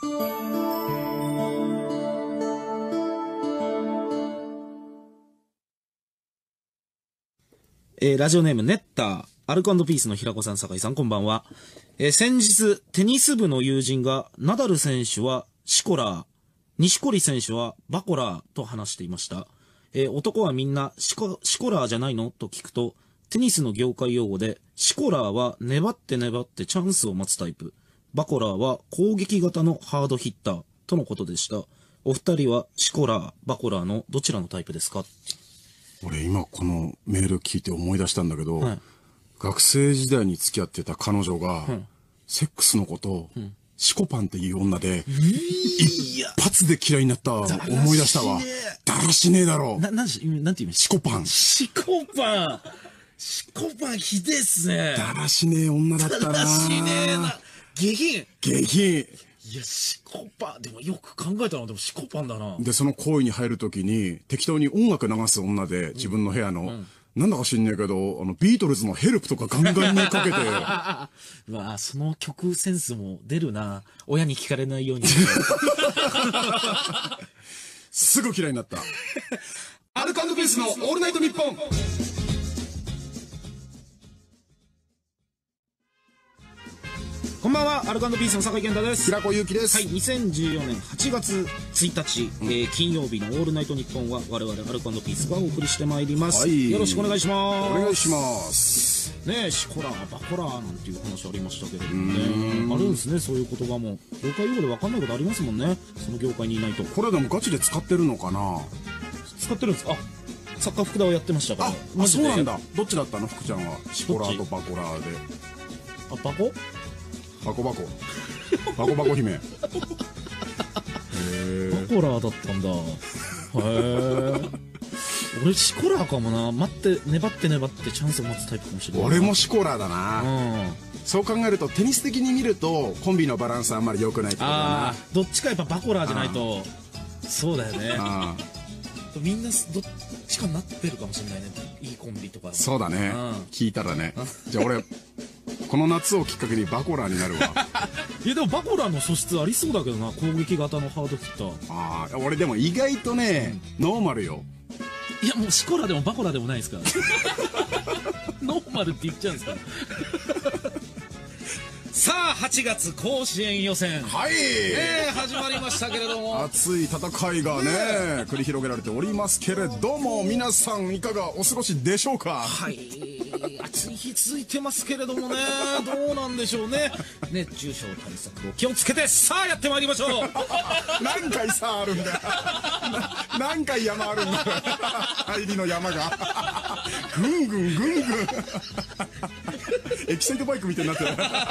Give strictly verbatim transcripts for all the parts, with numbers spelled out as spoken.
えー、ラジオネームネッター、アルコ&ピースの平子さん、酒井さん、こんばんは。えー、先日、テニス部の友人が、ナダル選手はシコラー、錦織選手はバコラーと話していました。えー、男はみんなシコ、シコラーじゃないのと聞くと、テニスの業界用語で、シコラーは粘って粘ってチャンスを待つタイプ。バコラーは攻撃型のハードヒッターとのことでした。お二人はシコラー、バコラーのどちらのタイプですか？ 俺今このメール聞いて思い出したんだけど、はい、学生時代に付き合ってた彼女が、うん、セックスのことを、うん、シコパンっていう女で、一発で嫌いになった思い出したわ。だらしねえだろ。 な、なんし、なんていうの？シコパン。 シコパン。シコパンひでえっすね。 だらしねえ女だったな。 だらしねえな。下品。 下品。 いや、シコパン、でもよく考えたら、でもシコパンだな。 で、その行為に入るときに、適当に音楽流す女で、自分の部屋の、うんうん、なんだか知んねえけど、あの、ビートルズのヘルプとかガンガンにかけて。 うわ、その曲センスも出るな。親に聞かれないように。 すぐ嫌いになった。アルコ&ピースのオールナイトニッポン。 こんばんは、アルコ&ピースの酒井健太です。 平子祐希です。 はい、にせんじゅうよねんはちがつついたち、うん、えー、金曜日のオールナイトニッポンは我々アルコ&ピースがお送りしてまいります。はい、よろしくお願いします。 お願いします。 ねえ、シコラー、バコラーなんていう話ありましたけれどもね。あるんですね、そういう言葉も。業界用語で分かんないことありますもんね。その業界にいないと。 これでもガチで使ってるのかな？ 使ってるんですか？あ、サッカー福田をやってましたから。 あ、あ、そうなんだ。どっちだったの福ちゃんは。シコラーとバコラーで。 あ、バコ？ バコバコバコバコ姫。へえ。バコラーだったんだ。へえ。俺シコラーかもな。待って粘って粘ってチャンスを待つタイプかもしれない。 俺もシコラーだな。うん。そう考えるとテニス的に見るとコンビのバランスあんまり良くないってことだな。 ああ、どっちかやっぱバコラーじゃないと。そうだよね。ああ。みんなどっちかになってるかもしれないね。いいコンビとか。 そうだね。聞いたらね。じゃあ俺。この夏をきっかけにバコラーになるわ。 いやでもバコラーの素質ありそうだけどな。攻撃型のハードヒッター。 ああ、俺でも意外とね、うん、ノーマルよ。 いやもうシコラでもバコラでもないですから。ノーマルって言っちゃうんですか。さあはちがつ甲子園予選、 はい、 ね、始まりましたけれども、 熱い戦いがね繰り広げられておりますけれども、皆さんいかがお過ごしでしょうか？ はい、暑い日続いてますけれどもね、どうなんでしょうね。熱中症対策を気をつけて、さあやってまいりましょう。 何回さあるんだよ。何回山あるんだよ。入りの山がぐんぐんぐんぐんエキサイトバイクみたいになってる。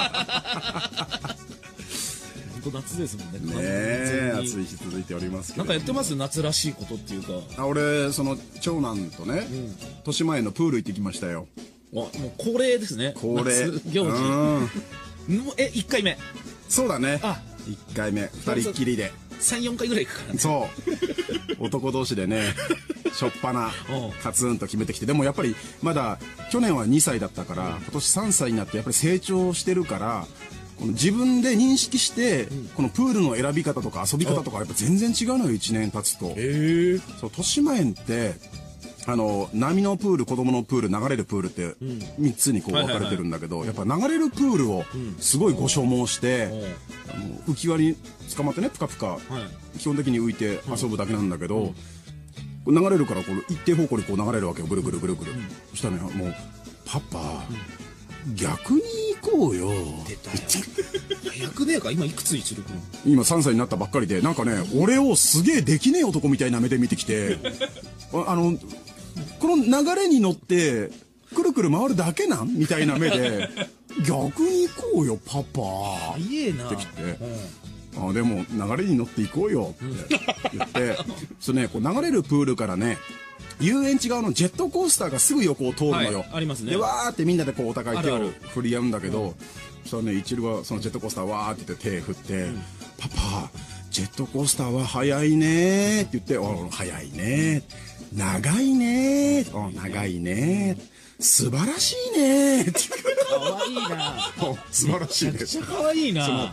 本当夏ですもんね。 ねえ、暑い日続いておりますけど。 なんかやってます？夏らしいことっていうか。 あ、俺その長男とね、うん、年前のプール行ってきましたよ。 あ、もう恒例ですね。 恒例行事。え、いっかいめ。 そうだね。あ、いっかいめふたりっきりでさん、よんかいぐらい行くからね。 そう男同士でね、しょっぱなカツンと決めてきて、でもやっぱりまだ去年はにさいだったから、今年さんさいになってやっぱり成長してるから、この自分で認識して、うん、このプールの選び方とか遊び方とかやっぱ全然違うのよ、いちねん経つと。へえ。そう、豊島園ってあの波のプール、子供のプール、流れるプールってみっつにこう分かれてるんだけど、やっぱ流れるプールをすごいご所望して、あの浮き輪に捕まってね、ぷかぷか基本的に浮いて遊ぶだけなんだけど、流れるからこう一定方向にこう流れるわけよ、ぐるぐるぐるぐる。そしたらね、もうパパ逆に行こうよ。 出たよ。早くねえか。今いくつ？一郎君。 今さんさいになったばっかりで、なんかね、俺をすげえできねえ男みたいな目で見てきて、あのこの流れに乗ってくるくる回るだけなんみたいな目で、逆に行こうよパパ早えなってきて、あ、でも流れに乗って行こうよって言って、それね、こう流れるプールからね、遊園地側のジェットコースターがすぐ横を通るのよ。 はい、ありますね。 でわーってみんなでこうお互い手を振り合うんだけど、そしたらね、一郎がそのジェットコースターわーって言って手振って、うん、パパジェットコースターは速いねって言って、お、速いね、長いね、お、長いね、素晴らしいねって。 かわいいな。 素晴らしいね。 めっちゃかわいいな。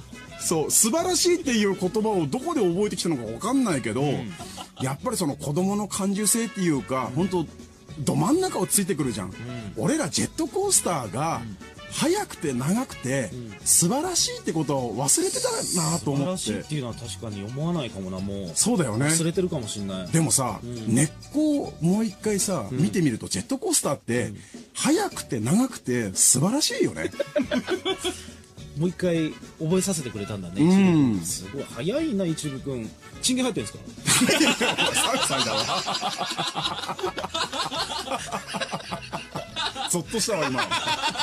そう素晴らしいっていう言葉をどこで覚えてきたのか分かんないけど、うん、やっぱりその子供の感受性っていうか、うん、本当ど真ん中をついてくるじゃん、うん、俺らジェットコースターが、うん速くて長くて、うん、素晴らしいってことを忘れてたなと思って。 素晴らしいっていうのは確かに思わないかもな。もうそうだよね。 忘れてるかもしれない。 でもさ、うん、根っこをもう一回さ、うん、見てみるとジェットコースターって、うん、速くて長くて素晴らしいよね。 もう一回覚えさせてくれたんだね。うん、すごい早いな一部君。チンゲン入ってるんですか？さんさいだわ。 ゾッとしたわ今。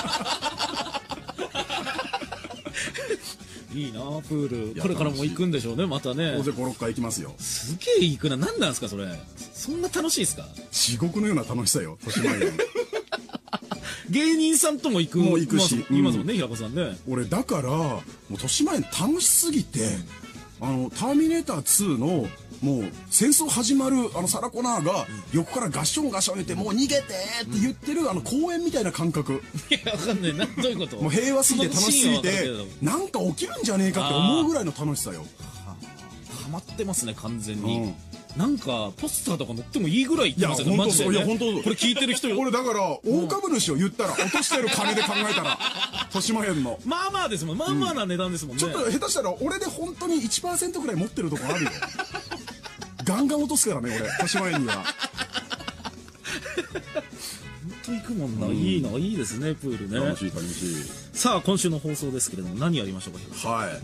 いいなプール。これからも行くんでしょうね、またね。 当然ごろっかい行きますよ。 すげえ行くな。何なんですかそれ。そんな楽しいですか？ 地獄のような楽しさよ、豊島園。 芸人さんとも行く。 もう行くし、 いますもんね、平子さんね。 俺だからもう豊島園楽しすぎて、あのターミネーターツーのもう戦争始まるあのサラ・コナーが横からガッションガッション言ってもう逃げてって言ってるあの公園みたいな感覚。 いやわかんないな。どういうこと？ もう平和すぎて楽しすぎてなんか起きるんじゃねえかって思うぐらいの楽しさよ。 ハマってますね完全に。うん、なんかポスターとか載ってもいいぐらい言ってますよね。マジでね。いや本当これ聞いてる人俺だから大株主を言ったら落としてる金で考えたら豊島園のまあまあですもん。まあまあな値段ですもんね。 ちょっと下手したら俺で本当に いちパーセント ぐらい持ってるとこあるよ。ガンガン落とすからね俺豊島園には。 本当行くもんな。いいな。いいですねプールね。 楽しい楽しい。 さあ今週の放送ですけれども何やりましょうか。 はい、うん、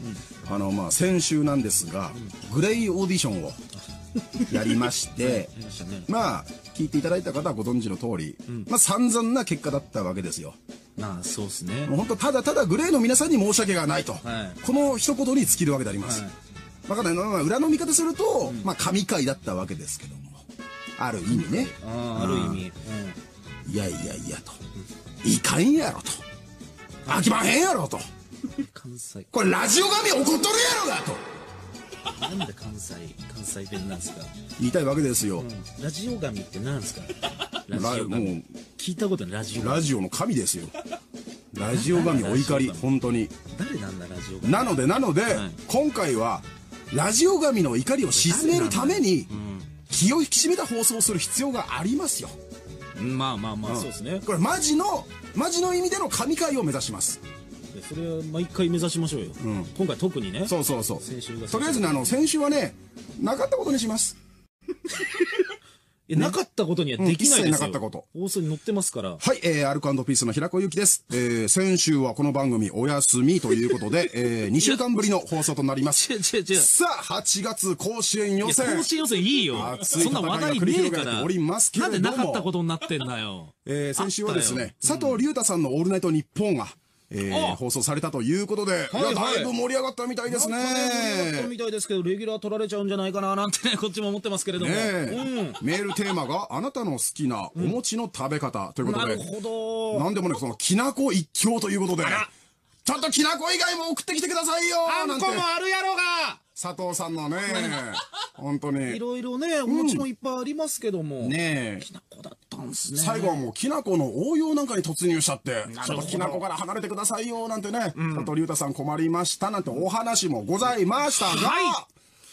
あのまあ先週なんですが、うん、グレイオーディションをやりまして、ね、まあ聞いていただいた方はご存知の通り、うん、まあ散々な結果だったわけですよ。 まあそうですね。 もう本当ただただグレイの皆さんに申し訳がないと、はい、この一言に尽きるわけであります。はい、まあ、ね、まあ裏の見方すると、うん、まあ神回だったわけですけども、ある意味ね。 ああ、ある意味。うん、 いやいやいやと、うん、いかんやろと、飽きまへんやろと。関西。これラジオ神怒っとるやろがと。 なんで関西関西弁なんですか。 言いたいわけですよ。うん、 ラジオ神ってなんですか。ラジオ神。もう聞いたことない。ラジオ。 ラジオの神ですよ。ラジオ神お怒り本当に。 誰なんだラジオ神。 なのでなので、はい、今回はラジオ神の怒りを鎮めるために、うん、気を引き締めた放送をする必要がありますよ。 まあまあまあ、うん、そうですね。 これマジのマジの意味での神回を目指します。 それは毎回目指しましょうよ、うん、今回特にね。 そうそうそう。先週がとりあえずね、あの先週はねなかったことにします。 いや、ね、なかったことにはできないですよ、うん、一切なかったこと。 放送に載ってますから。 はい、えー、アルコ&ピースの平子ゆきです。えー、先週はこの番組お休みということで、えー、にしゅうかんぶりの放送となります。 違う違う違う。 さあ、はちがつ甲子園予選。 甲子園予選いいよ。 熱い戦いが繰り広げられておりますけれども。 なんでなかったことになってんだよ。 えー、先週はですね、佐藤隆太さんのオールナイトニッポンが、えー、放送されたということで、はいはい、いやだいぶ盛り上がったみたいですね。 なんかね、盛り上がったみたいですけど、レギュラー取られちゃうんじゃないかななんてね、こっちも思ってますけれども、ね、うん、 メールテーマがあなたの好きなお餅の食べ方ということで、うん、なるほど。なんでもね、そのきなこ一強ということで、ちょっときなこ以外も送ってきてくださいよ。 あんこもあるやろが。 佐藤さんのね、本当にいろいろね、お餅もいっぱいありますけども、 うん、ねえ、 きなこだったんですね。 最後はもうきなこの応用なんかに突入しちゃって、ちょっときなこから離れてくださいよなんてね、うん、佐藤隆太さん困りましたなんてお話もございましたが、はい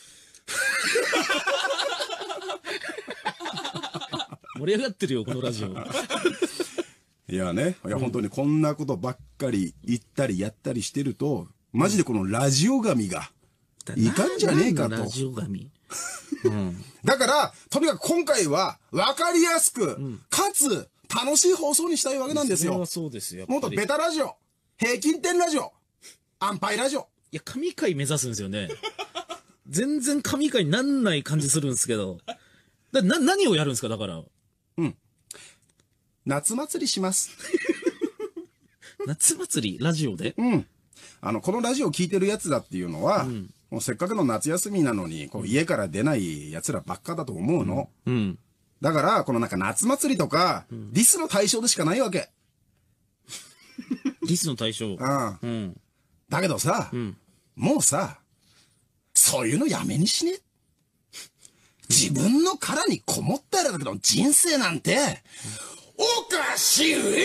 盛り上がってるよこのラジオ。 いやね、いや本当にこんなことばっかり言ったりやったりしてると、マジでこのラジオ神がいかんじゃねえかと。 ラジオ神。 うん、だからとにかく今回は分かりやすく、うん、かつ楽しい放送にしたいわけなんですよ。 それはそうですよ。 もっとベタラジオ、平均点ラジオ、安牌ラジオ。 いや神回目指すんですよね。全然神回になんない感じするんですけど。だな何をやるんですかだから。 うん。夏祭りします。 夏祭りラジオで。 うん。あのこのラジオ聞いてるやつだっていうのは、うん、もうせっかくの夏休みなのにこう家から出ないやつらばっかだと思うの。うんうん、だからこのなんか夏祭りとか、うん、ディスの対象でしかないわけ。 ディスの対象。 ああ、うん。だけどさ、うん、もうさ、そういうのやめにしね。自分の殻にこもったらだけど人生なんて、おかしいって。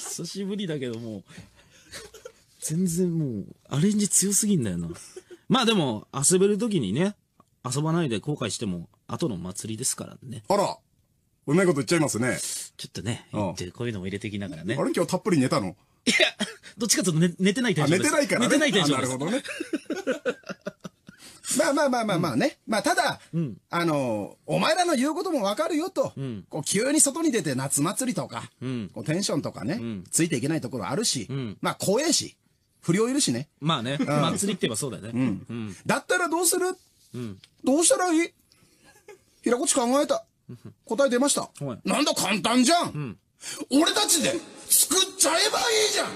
久しぶりだけども全然もう、アレンジ強すぎんだよな。まあでも、遊べる時にね、遊ばないで後悔しても、後の祭りですからね。 あら、うまいこと言っちゃいますね。 ちょっとね、言ってこういうのも入れてきながらね。 あれ今日たっぷり寝たの？ いや、どっちかというと寝寝てないテンションです。 寝てないからね。 寝てないテンションです。 なるほどね。まあまあまあまあまあね。うん、まあただ、うん、あの、お前らの言うこともわかるよと、うん、こう急に外に出て夏祭りとか、うん、こうテンションとかね、うん、ついていけないところあるし、うん、まあ怖えし、不良いるしね。 まあね、うん、祭りって言えばそうだよね。うんうん、だったらどうする、うん、どうしたらいい？平子っち考えた。答え出ました。なんだ簡単じゃん、うん、俺たちで作っちゃえばいいじゃん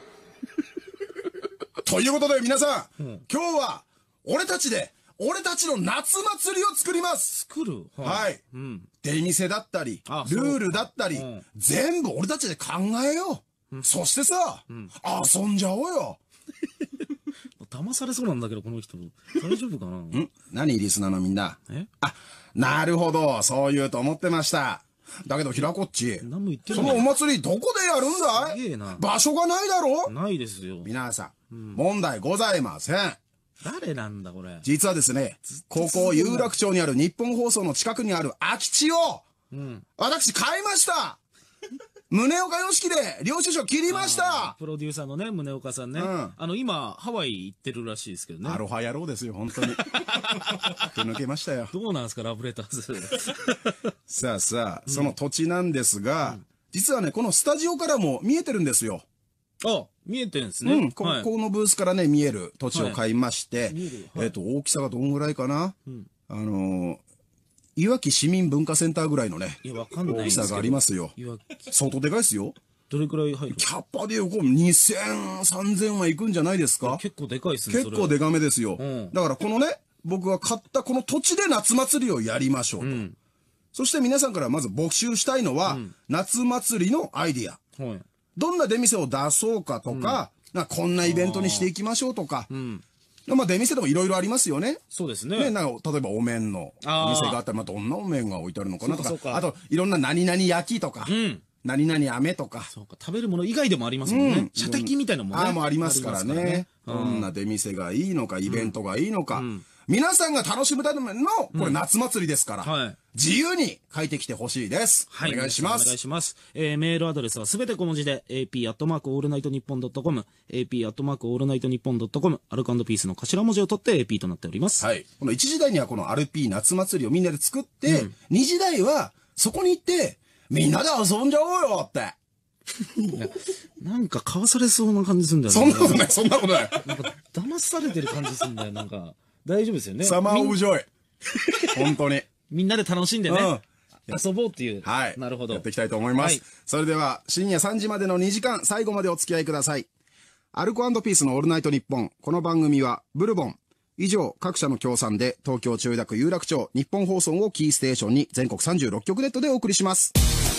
ということで皆さん、うん、今日は俺たちで俺たちの夏祭りを作ります。 作る？ はい、はい、うん、出店だったりルールだったり、うん、全部俺たちで考えよう、うん、そしてさ、うん、遊んじゃおうよ騙されそうなんだけどこの人大丈夫かな。ん？ 何リスナーのみんな。え？あ、なるほど、そう言うと思ってました。だけど平子っち、そのお祭りどこでやるんだい？すげえな。場所がないだろ？ ないですよ。 皆さん、うん、問題ございません。 誰なんだこれ。 実はですね、ここ有楽町にある日本放送の近くにある空き地を、うん、私買いました宗岡良樹で領収書切りました。 プロデューサーのね、宗岡さんね、うん、あの今ハワイ行ってるらしいですけどね。 アロハ野郎ですよ本当に抜けましたよ。 どうなんですかラブレターズさあさあ、その土地なんですが、うん、実はねこのスタジオからも見えてるんですよ。 あ、見えてるんですね。 うん、ここのブースからね見える土地を買いまして、はいはい、えっと大きさがどんぐらいかな、うん、あのーいわき市民文化センターぐらいのね、 いやわかんないんですけど大きさがありますよ。相当でかいですよ。 どれくらい入る？ キャッパでこうにせん、さんぜんはいくんじゃないですか。 結構でかいですね。 結構でかめですよ、うん、だからこのね僕が買ったこの土地で夏祭りをやりましょうと、うん、そして皆さんからまず募集したいのは、うん、夏祭りのアイディア、はい、どんな出店を出そうかとか、うん、なんかこんなイベントにしていきましょうとか、うん、まあ出店でもいろいろありますよね。 そうですね。 ね、なんか例えばお面のお店があったら、まあどんなお面が置いてあるのかなとか、そうかそうか、あといろんな何々焼きとか、うん、何々飴とか。 そうか、食べるもの以外でもありますもんね。うん、射的みたいなもんね。 ああ、もうありますからね。ね、どんな出店がいいのか、イベントがいいのか。うんうん、皆さんが楽しむための、これ夏祭りですから、うん、はい、自由に書いてきてほしいです。はい、お願いします。 お願いします。えー、メールアドレスはすべて小文字で、エーピー アットマークオールナイトニッポンドットコム、エーピー アットマークオールナイトニッポンドットコム、アルコ&ピースの頭文字を取って エーピー となっております。 はい。このいちじ台にはこのアルピー夏祭りをみんなで作って、うん、にじ台はそこに行って、みんなで遊んじゃおうよって。 なんか買わされそうな感じするんだよね。そんなことない、そんなことない。 なんか騙されてる感じするんだよ。なんか、大丈夫ですよね。 サマーオブジョイ。本当に。 みんなで楽しんでね。うん遊ぼうっていう。 はい。 なるほど。 やっていきたいと思います。はい、それでは、深夜さんじまでのにじかん、最後までお付き合いください。アルコ&ピースのオールナイトニッポン。この番組は、ブルボン。以上、各社の協賛で、東京千代田区有楽町、日本放送をキーステーションに、全国さんじゅうろっきょくネットでお送りします。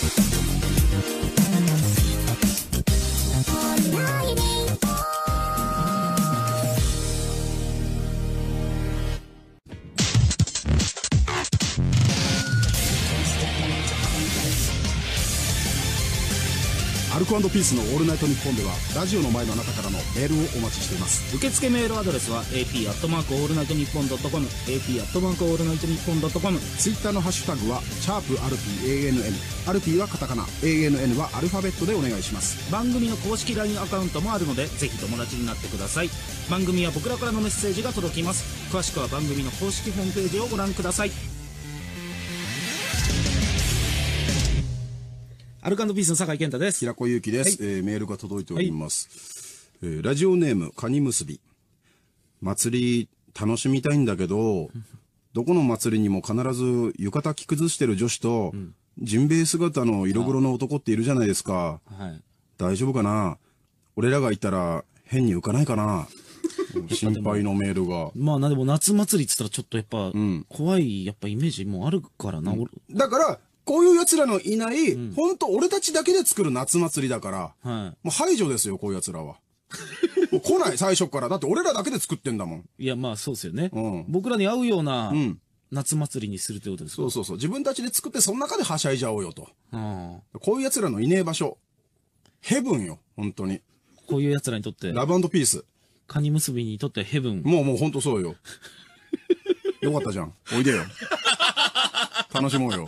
アルコ&ピースのオールナイトニッポンではラジオの前のあなたからのメールをお待ちしています。 受付メールアドレスは エーピー アットマークオールナイトニッポンドットコム エーピー アットマークオールナイトニッポンドットコム。 ツイッターのハッシュタグはシャープアルピー エーエヌエヌ、 アルピーはカタカナ、 エーエヌエヌ はアルファベットでお願いします。 番組の公式 ライン アカウントもあるのでぜひ友達になってください。番組は僕らからのメッセージが届きます。詳しくは番組の公式ホームページをご覧ください。アルコ&ピースの酒井健太です。 平子祐希です、はい、えー、メールが届いております、はい、えー、ラジオネームカニ結び。祭り楽しみたいんだけどどこの祭りにも必ず浴衣着崩してる女子と、うん、ジンベエ姿の色黒の男っているじゃないですか、はい、大丈夫かな。俺らがいたら変に浮かないかな心配のメールが。 まあな、でも夏祭りっつったらちょっとやっぱ、うん、怖いやっぱイメージもあるからな、うん、 だからこういう奴らのいない、うん、ほんと俺たちだけで作る夏祭りだから、はい、もう排除ですよ、こういう奴らは。もう来ない、最初から。だって俺らだけで作ってんだもん。 いや、まあそうですよね。うん、僕らに合うような、夏祭りにするってことですか。 そうそうそう。自分たちで作って、その中ではしゃいじゃおうよと。うん、こういう奴らのいねえ場所。ヘブンよ、本当に。 こういう奴らにとって、 ラブピース。 カニ結びにとってヘブン。 もうもうほんとそうよ。よかったじゃん。おいでよ。楽しもうよ。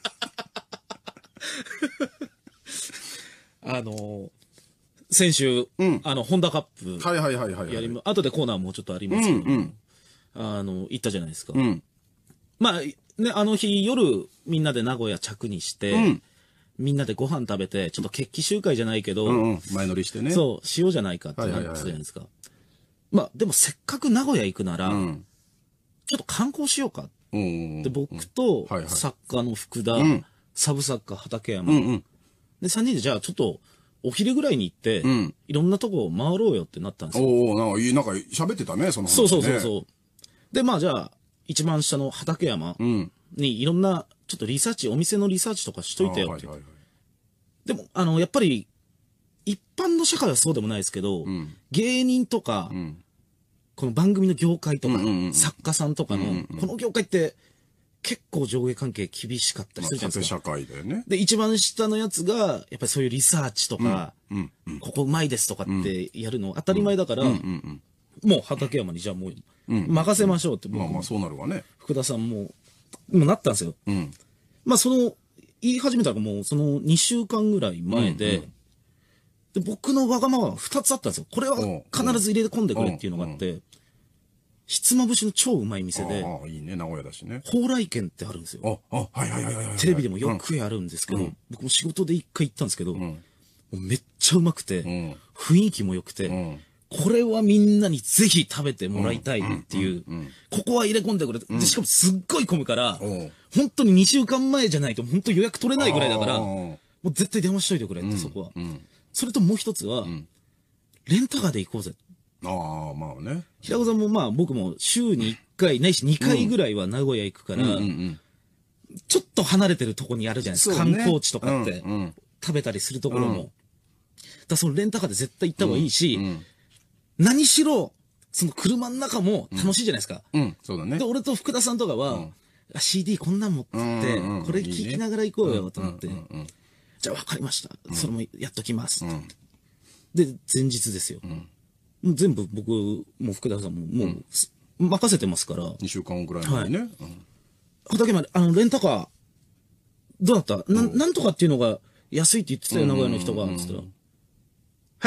あのー、先週、うん、あの、ホンダカップ。 はいはいはいはい、はい。 やり、後でコーナーもちょっとありますけど、うんうん、あの、行ったじゃないですか。うん、まあ、ね、あの日夜、みんなで名古屋着にして、うん、みんなでご飯食べて、ちょっと決起集会じゃないけど、 うんうん、前乗りしてね。 そう、しようじゃないかってなってたじゃないですか。はいはいはい、まあ、でもせっかく名古屋行くなら、うん、ちょっと観光しようか。うん、で、僕と、作家の福田、うん、サブ作家畠山、うんうん、で、さんにんでじゃあちょっと、お昼ぐらいに行って、うん、いろんなとこを回ろうよってなったんですよ。 おお、なんかいい、なんか喋ってたね、その話、ね。 そうそうそうそう。で、まあじゃあ、一番下の畠山にいろんな、ちょっとリサーチ、お店のリサーチとかしといてよって。はいはいはい、でも、あの、やっぱり、一般の社会はそうでもないですけど、うん、芸人とか、うん、この番組の業界とか、うんうんうん、作家さんとかの、うんうん、この業界って、結構上下関係厳しかったりするじゃないですか。 まあ、縦社会だよね。 で、一番下のやつが、やっぱりそういうリサーチとか、うんうんうん、ここうまいですとかってやるの当たり前だから、うんうんうん、もう畠山にじゃあもう、任せましょうって、 うん、まあまあそうなるわね。 福田さんも、もうなったんですよ。うん、まあその、言い始めたらもうそのにしゅうかんぐらい前で、うんうん、で、僕のわがままはふたつあったんですよ。これは必ず入れ込んでくれっていうのがあって、ひつまぶしの超うまい店で。 ああ、いいね、名古屋だしね。 蓬莱軒ってあるんですよ。 あ、あ、はいはいはいはい。 テレビでもよくやるんですけど、うん、僕も仕事で一回行ったんですけど、うん、もうめっちゃうまくて、うん、雰囲気も良くて、うん、これはみんなにぜひ食べてもらいたいっていう、ここは入れ込んでくれて、で、しかもすっごい混むから、本当ににしゅうかんまえじゃないと本当予約取れないぐらいだから、もう絶対電話しといてくれって、そこは。それともう一つは、レンタカーで行こうぜ。 ああ、まあね。 平子さんもまあ僕も週にいっかい、ないしにかいぐらいは名古屋行くから、ちょっと離れてるとこにあるじゃないですか。観光地とかって、食べたりするところも。だそのレンタカーで絶対行った方がいいし、何しろ、その車の中も楽しいじゃないですか。 うん、そうだね。 で、俺と福田さんとかは、シーディー こんなん持ってって、これ聴きながら行こうよと思って、じゃあ分かりました。それもやっときます。で、前日ですよ。全部僕、もう福田さんも、もう、任せてますから。 にしゅうかんぐらい前にね。 畠山、あの、レンタカー、どうだったな、なんとかっていうのが安いって言ってたよ、名古屋の人が。つったら。はい。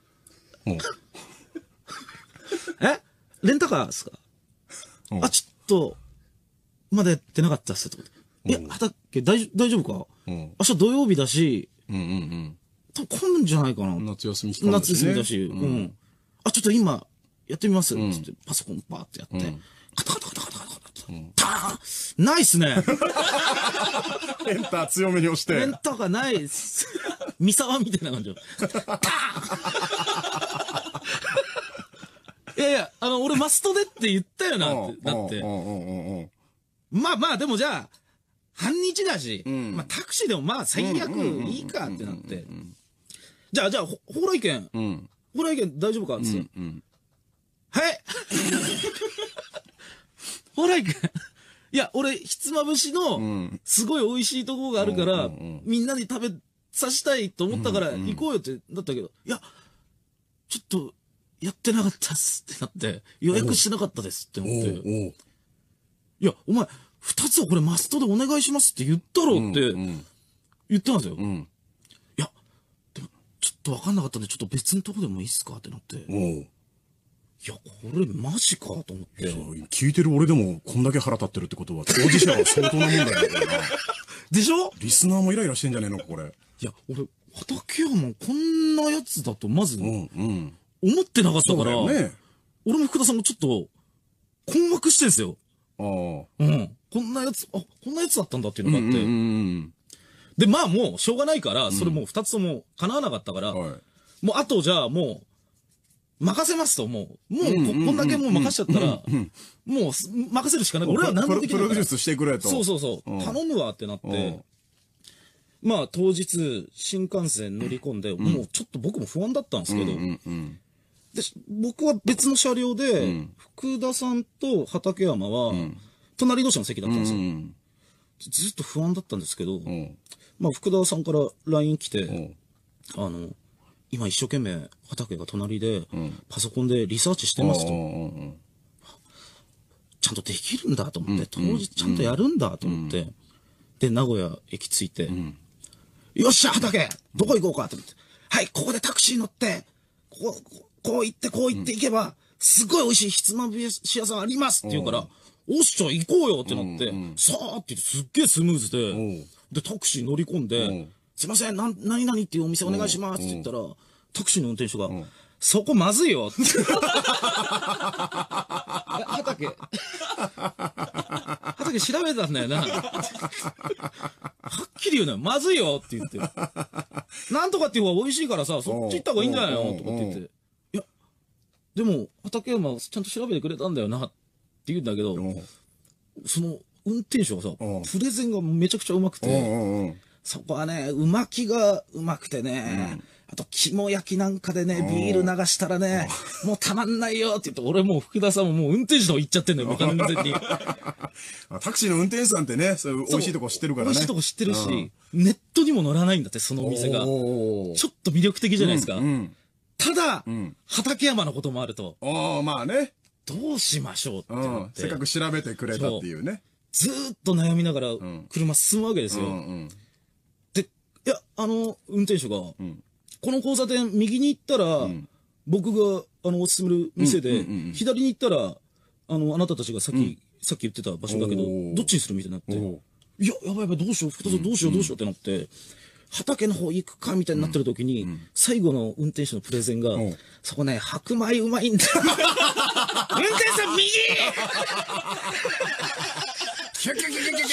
えレンタカーですかあ、ちょっと、まだやってなかったっす。いや、畑、大丈夫か明日土曜日だし、多分混むんじゃないかな。 夏休み期間だし。夏休みだし。うん。あ、ちょっと今、やってみます。つって、パソコンパーってやって、カタカタカタカタカタカタ。ターンないっすね。 レンター強めに押して。 レンターがないっす。三沢みたいな感じ。ターンいやいや、あの、俺マストでって言ったよなって。だって。まあまあ、でもじゃあ、半日だし、まあタクシーでもまあ最悪いいかってなって。じゃあ、じゃあ、蓬莱軒。蓬莱軒大丈夫かって言って。はい蓬莱軒。いや、俺、ひつまぶしの、すごい美味しいとこがあるから、みんなに食べさせたいと思ったから、行こうよって、だったけど、いや、ちょっと、やってなかったっすってなって、予約してなかったですって思って。いや、お前、二つはこれマストでお願いしますって言ったろうって、言ったんですよ。いや、でも、ちょっとわかんなかったんで、ちょっと別のとこでもいいっすかってなって。いや、これマジかと思って。 聞いてる俺でもこんだけ腹立ってるってことは、当事者は相当な問題だからな。 でしょリスナーもイライラしてんじゃねえのこれ。 いや、俺、畠山こんなやつだとまず、思ってなかったから、ね、俺も福田さんもちょっと、困惑してんすよ。ああ。うん。こんなやつ、あ、こんなやつだったんだっていうのがあって。で、まあもう、しょうがないから、それもう二つとも叶わなかったから、もうあとじゃあもう、任せますと、もう、もうこ、こんだけもう任しちゃったら、もう、任せるしかない。俺は何もできないから。 プロデュースしてくれと。 そうそうそう。頼むわってなって、まあ当日、新幹線乗り込んで、もうちょっと僕も不安だったんですけど、で、僕は別の車両で、福田さんと畠山は、隣同士の席だったんですよ。ずっと不安だったんですけど、まあ福田さんから ライン 来て、あの、 今一生懸命畑が隣で、パソコンでリサーチしてますと。ちゃんとできるんだと思って、当日ちゃんとやるんだと思って、で、名古屋駅着いて、よっしゃ、畑どこ行こうかと思って、はい、ここでタクシー乗って、こう、こう行って、こう行って行けば、すごい美味しいひつまぶし屋さんありますって言うから、おっしゃ、行こうよってなって、さーって言ってすっげえスムーズで、で、タクシー乗り込んで、すいません、なん、何々っていうお店お願いしますって言ったら、タクシーの運転手が、そこまずいよって。畑畑調べたんだよな。はっきり言うのよ。まずいよって言って。なんとかっていう方が美味しいからさ、そっち行った方がいいんじゃないのとかって言って。いや、でも、畠山ちゃんと調べてくれたんだよなって言うんだけど、その運転手がさ、プレゼンがめちゃくちゃうまくて、そこはね、うまきがうまくてね、あと、肝焼きなんかでね、ビール流したらね、もうたまんないよって言って、俺もう福田さんももう運転手と行っちゃってんのよ、完全に。 タクシーの運転手さんってね、そういう美味しいとこ知ってるからね。 美味しいとこ知ってるし、ネットにも載らないんだって、そのお店が。ちょっと魅力的じゃないですか。ただ、畠山のこともあると。 ああ、まあね。 どうしましょうってなって。 せっかく調べてくれたっていうね。 ずーっと悩みながら車進むわけですよ。で、いや、あの、運転手が、この交差点右に行ったら、僕が、あの、おすすめる店で、左に行ったら、あの、あなたたちがさっき、さっき言ってた場所だけど、どっちにするみたいになって、いや、やばいやばい、どうしよう、福田さんどうしよう、どうしようってなって、畑の方行くかみたいになってる時に、最後の運転手のプレゼンが、そこね、白米うまいんだよ。運転手さん右キュキュキュキュキュキ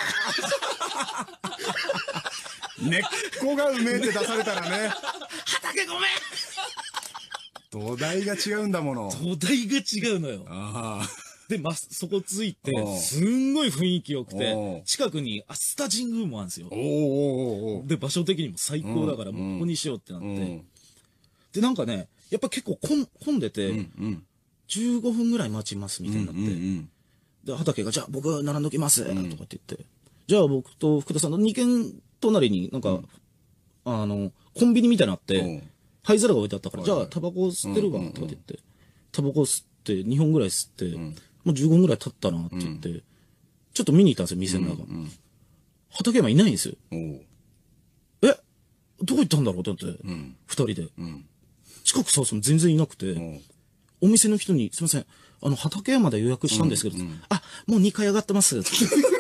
ュ根っこがうめえって出されたらね。 畑ごめん土台が違うんだもの。 土台が違うのよ。で、ま、そこ着いて、すんごい雰囲気良くて、近くに熱田神宮もあるんですよ。で、場所的にも最高だから、もうここにしようってなって。で、なんかね、やっぱ結構混混んでて、じゅうごふんぐらい待ちますみたいになって。で、畑が、じゃあ僕並んどきます、とかって言って。じゃあ僕と福田さんのに軒隣になんか、あの、コンビニみたいなのあって、灰皿が置いてあったから、じゃあタバコ吸ってるわ、とかって言って。タバコ吸って、にほんぐらい吸って、もうじゅうごふんぐらい経ったなって言って、ちょっと見に行ったんですよ、店の中。畠山いないんですよ。えどこ行ったんだろうってなって、二人で。近く探しても全然いなくて、お店の人に、すいません、あの、畠山で予約したんですけど、あ、もうにかい上がってます。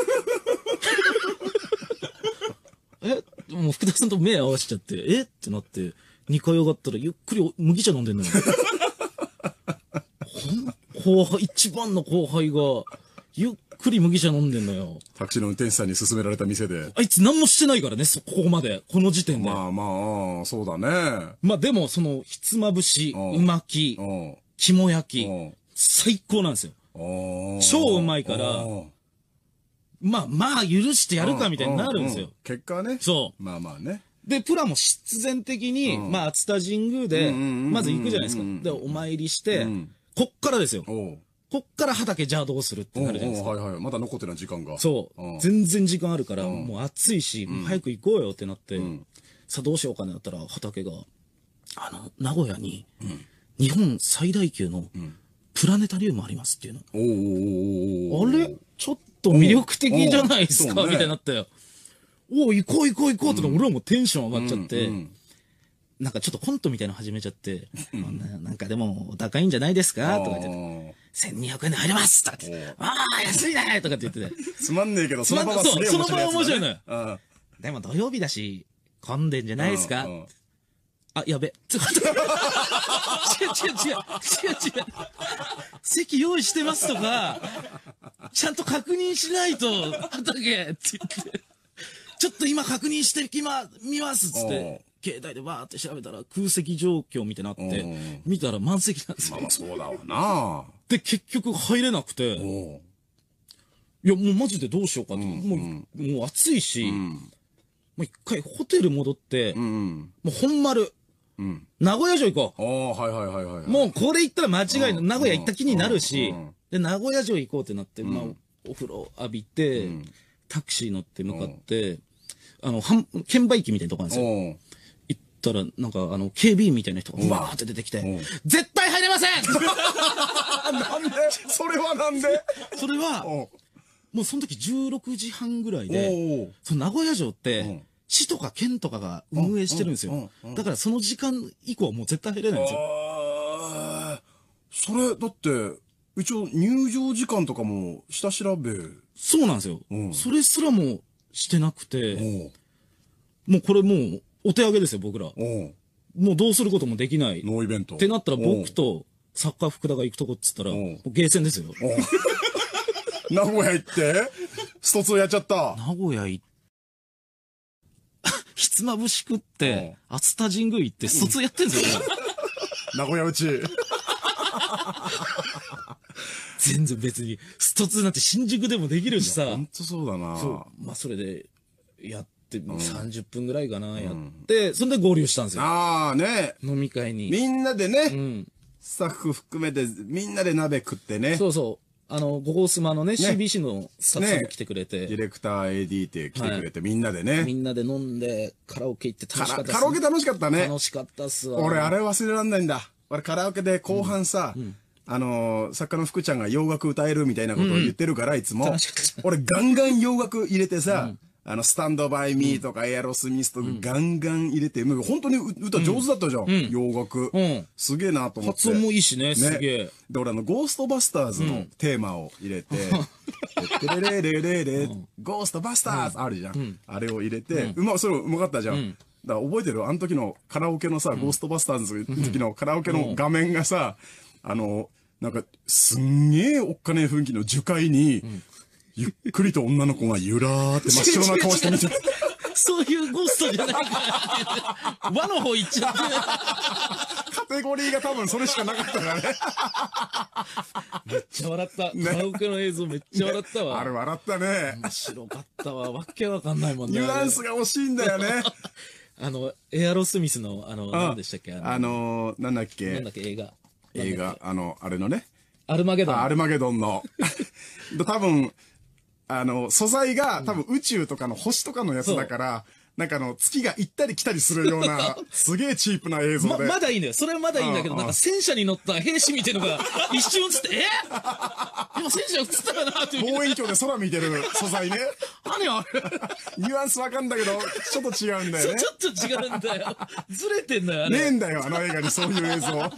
えもう福田さんと目合わせちゃって、えってなって、にかい上がったらゆっくり麦茶飲んでんのよ。後輩、一番の後輩が、ゆっくり麦茶飲んでんのよ。 タクシーの運転手さんに勧められた店で。 あいつ何もしてないからね、そこまで。この時点で。 まあまあ、そうだね。 まあでも、その、ひつまぶし、うまき、肝焼き、最高なんですよ。超うまいから、まあまあ許してやるかみたいになるんですよ。 結果ね。 そう。 まあまあね。 で、プラも必然的に、まあ、熱田神宮で、まず行くじゃないですか。で、お参りして、こっからですよ。こっから畑じゃあどうするってなるじゃないですか。 はいはい。まだ残ってない時間が。 そう。全然時間あるから、もう暑いし、早く行こうよってなって、さあどうしようかなったら、畑が、あの、名古屋に、日本最大級のプラネタリウムありますっていうの。あれちょっと魅力的じゃないですかみたいになったよ。おお、行こう行こう行こうって俺はもうテンション上がっちゃって、なんかちょっとコントみたいなの始めちゃって、なんかでもお高いんじゃないですかとか言って、せんにひゃくえんで入れますとかって、ああ、安いねとかって言ってて。 つまんねえけど、そのまま面白い。 そのまま面白いのよ。でも土曜日だし、混んでんじゃないですかあ、やべ。ちょっと、違う違う違う。違う違う。席用意してますとか、ちゃんと確認しないと、畑って言って。ちょっと今確認してきま、見ますっつって、携帯でバーって調べたら空席状況みたいになって、見たら満席なんですよ。 まあそうだわな。 で、結局入れなくて、いやもうマジでどうしようかって、もう、もう暑いし、もう一回ホテル戻って、もう本丸、名古屋城行こう。 はいはいはいはい。 もうこれ行ったら間違いない。名古屋行った気になるし、で、名古屋城行こうってなって、まあ、お風呂浴びて、タクシー乗って向かって、あの、券売機みたいなとこなんですよ。行っったら、なんか、あの、警備員みたいな人が、うわーって出てきて、絶対入れませんなんでそれはなんでそれは、もうその時じゅうろくじはんぐらいで、その名古屋城って、市とか県とかが運営してるんですよ。だからその時間以降はもう絶対入れないんですよ。 それ、だって、一応入場時間とかも下調べ。 そうなんですよ。それすらもしてなくて、もうこれもうお手上げですよ、僕ら。もうどうすることもできない。 ノーイベント。 ってなったら僕と作家福田が行くとこっつったら、ゲーセンですよ。 名古屋行ってストツーやっちゃった。 名古屋行って、ひつまぶし食って、熱田神宮行ってストツーやってんですよ。 名古屋うち。 全然別に、ストツーなんて新宿でもできるしさ。 ほんとそうだな。 そう。まあそれで、やって、さんじゅっぷんぐらいかな、やって、そんで合流したんですよ。 ああね。 飲み会に。 みんなでね、スタッフ含めてみんなで鍋食ってね。 そうそう。あの、ゴゴスマのね、シービーシー のスタッフさんも来てくれて。 ディレクター エーディー って来てくれて、みんなでね。 みんなで飲んで、カラオケ行って楽しかったっす。 カラオケ楽しかったね。 楽しかったっすわ。 俺、あれ忘れらんないんだ。俺、カラオケで後半さ、あの、作家の福ちゃんが洋楽歌えるみたいなことを言ってるから、いつも。俺、ガンガン洋楽入れてさ、あの、スタンドバイミーとかエアロスミスとかガンガン入れて、もう本当に歌上手だったじゃん。洋楽。すげえなと思って。 発音もいいしね、すげえ。 で、俺あの、ゴーストバスターズのテーマを入れて、テレレレレレ、ゴーストバスターズあるじゃん。あれを入れて、うま、それうまかったじゃん。だから覚えてるあの時のカラオケのさ、ゴーストバスターズの時のカラオケの画面がさ、あの、なんか、すんげえおっかねえ雰囲気の樹海に、ゆっくりと女の子がゆらーって真っ白な顔して見てそういうゴーストじゃないから和の方行っちゃってカテゴリーが多分それしかなかったからねめっちゃ笑った、ね、カラオケの映像めっちゃ笑ったわ、 ね、あれ笑ったね面白かったわ、わけわかんないもんね、 ニュアンスが惜しいんだよねあのエアロスミスのあの何でしたっけ、 あのあのー、なんだっけなんだっけ映画映画あのあれのねアルマゲドンアルマゲドンの多分あの、素材が多分宇宙とかの星とかのやつだから、なんかあの、月が行ったり来たりするような、すげえチープな映像で。 ま、まだいいんだよ。それはまだいいんだけど、なんか戦車に乗った兵士みたいのが一瞬映って、え今戦車映ったかなって。 望遠鏡で空見てる素材ね。 何あれニュアンスわかんだけど、ちょっと違うんだよね。 ちょっと違うんだよ。ずれてんだよ、あれ。 ねえんだよ、あの映画にそういう映像。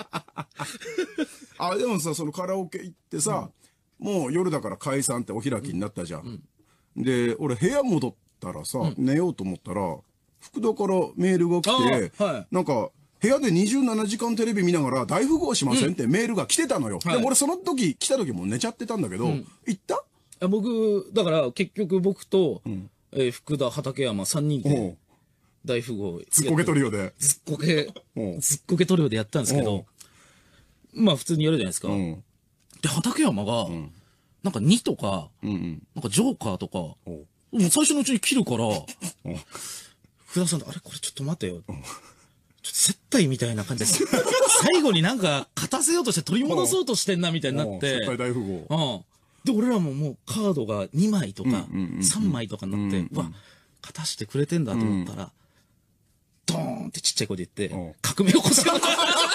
あ、でもさ、そのカラオケ行ってさ、もう夜だから解散ってお開きになったじゃん。うん、で、俺部屋戻ったらさ、うん、寝ようと思ったら、福田からメールが来て、はい、なんか、部屋でにじゅうななじかんテレビ見ながら大富豪しませんってメールが来てたのよ。うん、でも俺その時、来た時も寝ちゃってたんだけど、うん、行った？ 僕、だから結局僕と、うん、えー、福田、畠山さんにんで大富豪。 ずっこけトリオで。 ずっこけ、ずっこけトリオでやったんですけど、まあ普通にやるじゃないですか。うんで、畠山が、うん、なんかにとか、うんうん、なんかジョーカーとか、もう最初のうちに切るから、福田さんと、あれこれちょっと待てよ。ちょっと接待みたいな感じです。最後になんか勝たせようとして取り戻そうとしてんなみたいになって。 接待大富豪。 うん。で、俺らももうカードがにまいとか、さんまいとかになって、うわ、勝たしてくれてんだと思ったら、ドーンってちっちゃい声で言って、革命起こすから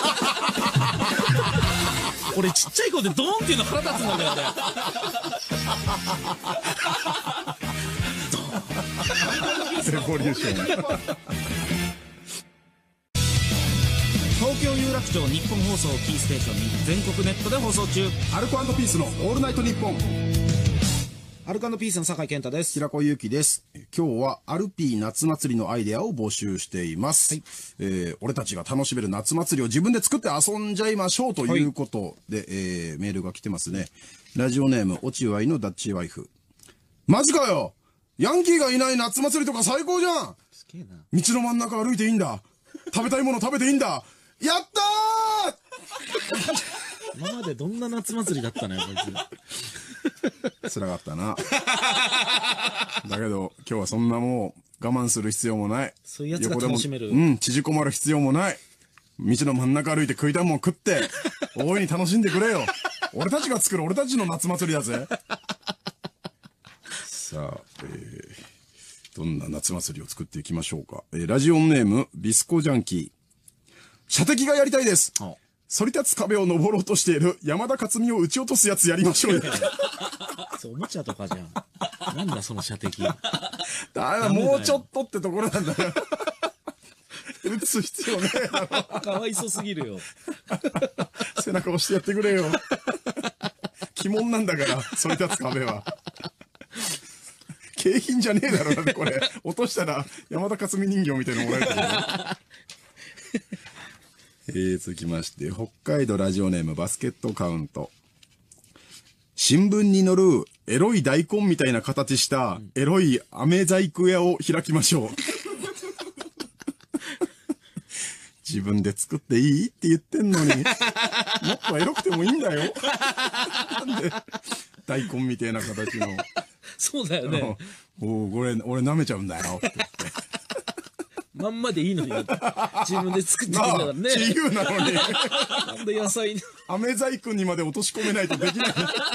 俺ちっちゃい子でドーンっていうの腹立つんだけどね。 レボリューション。 東京有楽町日本放送キーステーションに全国ネットで放送中。 アルコ&ピースのオールナイトニッポン。 アルコ&ピースの酒井健太です。 平子祐希です。今日はアルピー夏祭りのアイデアを募集しています。はい、えー、俺たちが楽しめる夏祭りを自分で作って遊んじゃいましょうということで、はい、えー、メールが来てますね。ラジオネーム、落ちわいのダッチワイフ。マジかよ！ヤンキーがいない夏祭りとか最高じゃん！ すげえな。 道の真ん中歩いていいんだ。食べたいもの食べていいんだ。やったー今までどんな夏祭りだったのよ、こいつ。辛かったな。だけど、今日はそんなもう我慢する必要もない。 そういうやつが楽しめる。 うん、縮こまる必要もない。道の真ん中歩いて食いたいもん食って、大いに楽しんでくれよ。俺たちが作る俺たちの夏祭りだぜ。さあ、えー、 どんな夏祭りを作っていきましょうか。えー、ラジオネーム、ビスコジャンキー。射的がやりたいです。反り立つ壁を登ろうとしている山田勝美を撃ち落とすやつやりましょうよ。 そう、おもちゃとかじゃん。なんだその射的。だだもうちょっとってところなんだよ。撃つ必要ねえだろ。 かわいそすぎるよ。 背中押してやってくれよ。鬼門なんだから、反り立つ壁は。景品じゃねえだろ、だってこれ。落としたら山田勝美人形みたいなのもらえるけど。えー、続きまして、北海道ラジオネームバスケットカウント。新聞に載るエロい大根みたいな形したエロい飴細工屋を開きましょう。自分で作っていいって言ってんのに、もっとエロくてもいいんだよ。なんで大根みたいな形の。 そうだよね。 おお、これ俺舐めちゃうんだよって言って。 まんまでいいのに、自分で作ってるんだからね。 自由なのに。 なんで野菜に。 飴細工にまで落とし込めないとできない。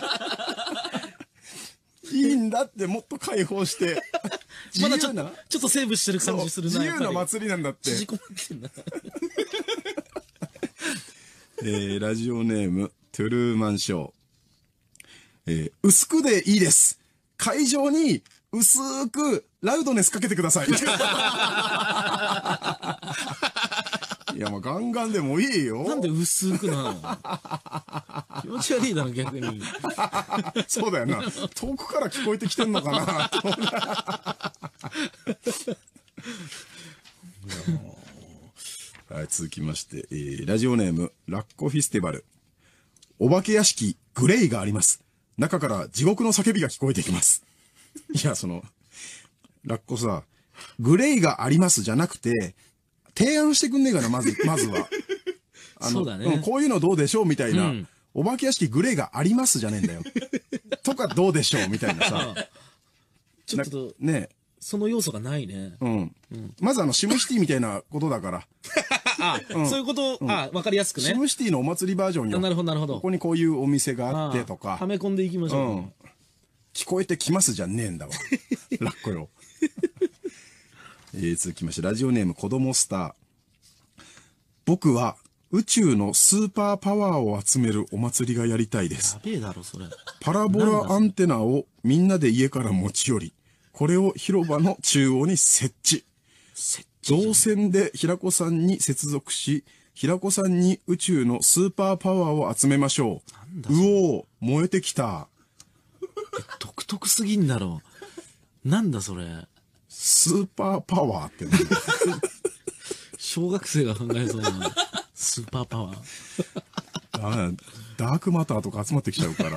いいんだってもっと解放して。 まだちょっと、ちょっとセーブしてる感じするな。 自由な祭りなんだって。 縮こまってんだ。 えー、ラジオネーム、トゥルーマンショー。えー、薄くでいいです。会場に薄くラウドネスかけてください。いや、まあガンガンでもいいよ。 なんで薄くなの？気持ち悪いだろ、逆に。 そうだよな。遠くから聞こえてきてんのかな。はい、続きまして、えー、ラジオネーム、ラッコフェスティバル。お化け屋敷、グレイがあります。中から地獄の叫びが聞こえてきます。いや、その、ラッコさ、グレイがありますじゃなくて、提案してくんねえかな、まず、まずは。あの、 そうだね。 こういうのどうでしょうみたいな、うん、お化け屋敷グレイがありますじゃねえんだよ。とかどうでしょうみたいなさ。 ちょっと、 ねその要素がないね。 うん。うん、まずあの、シムシティみたいなことだから。 あ、うん、そういうこと、うん、あ、わかりやすくね。 シムシティのお祭りバージョンよ。 なるほど、なるほど。 ここにこういうお店があってとか。 はめ込んでいきましょう。うん、 聞こえてきますじゃねえんだわ。ラッコよ。えー、続きまして、ラジオネーム子供スター。僕は宇宙のスーパーパワーを集めるお祭りがやりたいです。 やべえだろ、それ。 パラボラアンテナをみんなで家から持ち寄り、これを広場の中央に設置。 設置造船で平子さんに接続し、平子さんに宇宙のスーパーパワーを集めましょう。うおー、燃えてきた。 独特すぎんだろ。なんだそれ。 スーパーパワーって何？ 小学生が考えそうなスーパーパワー。 あダークマターとか集まってきちゃうから。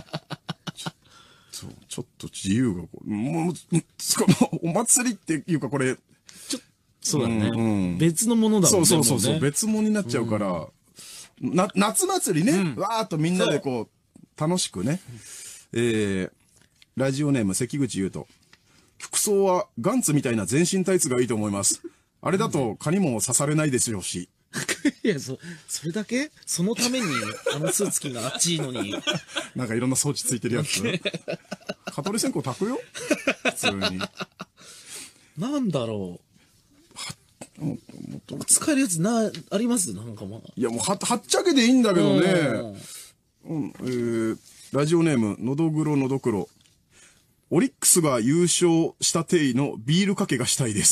そう、ちょっと自由がこう、もう、お祭りっていうかこれ、 ちょそうだね、 うんうん。 別のものだもんね。 そうそうそう、ね、別物になっちゃうから、うん、な夏祭りね、うん、わーっとみんなでこう、楽しくね。えー、ラジオネーム関口優斗。服装はガンツみたいな全身タイツがいいと思います。あれだと蚊にも刺されないですよし。 いや、そ、それだけそのために、あのスーツ着があっちいのに。 なんかいろんな装置ついてるやつ。蚊取り線香炊くよ普通に。 なんだろう。もう使えるやつな、ありますなんかまあ。 いや、もうは、はっちゃけでいいんだけどね。うん、えー、ラジオネーム、のどぐろのどくろ。オリックスが優勝した定位のビールかけがしたいです。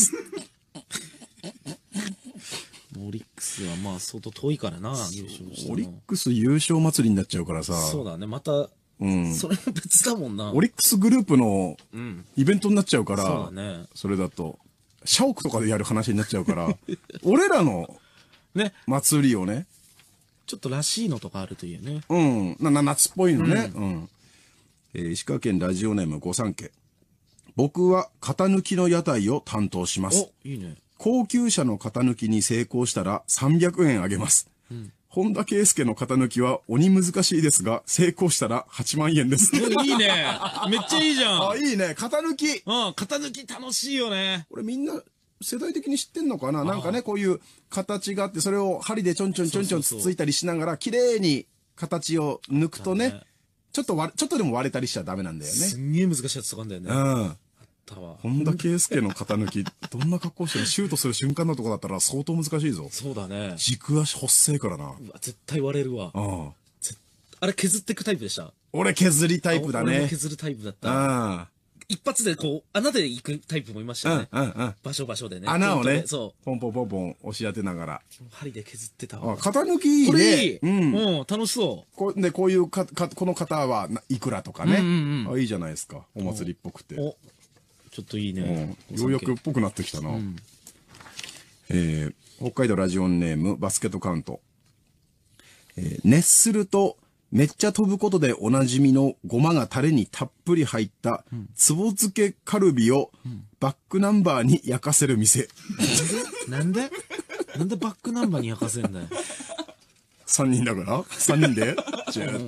オリックスはまあ相当遠いからな、優勝したの。 オリックス優勝祭りになっちゃうからさ。 そうだね、また、うん、それも別だもんな。 オリックスグループのイベントになっちゃうから、 そうだね。 それだと、社屋とかでやる話になっちゃうから、俺らの祭りをね、 ちょっとらしいのとかあるといいよね。 うん、な、な、夏っぽいのね。うん。うん、えー、石川県ラジオネーム御三家。僕は型抜きの屋台を担当します。 お、いいね。 高級車の型抜きに成功したらさんびゃくえんあげます。うん、本田圭佑の型抜きは鬼難しいですが、成功したらはちまんえんです。 いいね。めっちゃいいじゃん。 あ、いいね。型抜き。 うん、型抜き楽しいよね。 これみんな世代的に知ってんのかな。なんかね、こういう形があって、それを針でちょんちょんちょんちょんつついたりしながら、綺麗に形を抜くとね、ちょっと割れ、ちょっとでも割れたりしちゃダメなんだよね。 すんげえ難しいやつとかあんだよね。 うん。 ったわ。 本田圭佑の型抜き、どんな格好してもシュートする瞬間のとこだったら相当難しいぞ。 そうだね。 軸足細いからな。うわ、絶対割れるわ。 ああ。 あれ削っていくタイプでした？ 俺削りタイプだね。 俺も削るタイプだった。 ああ。 一発でこう、穴で行くタイプもいましたね。 うんうんうん。 場所場所でね。 穴をね、 そう。 ポンポンポンポン押し当てながら。 針で削ってたわ。 あ、型抜きいいね。 これいい。 うん。 うん、楽しそう。 こで、こういうか、か、この型はいくらとかね。 うんうんうん。 あ、いいじゃないですか。お祭りっぽくて。 お、ちょっといいね。 うん。ようやくっぽくなってきたな。えー、北海道ラジオネーム、バスケットカウント。えー、熱すると、めっちゃ飛ぶことでおなじみのごまがタレにたっぷり入ったつぼ漬けカルビをバックナンバーに焼かせる店。 なんでなんでバックナンバーに焼かせんだよ。 さんにんだからさんにんでじゃあやって、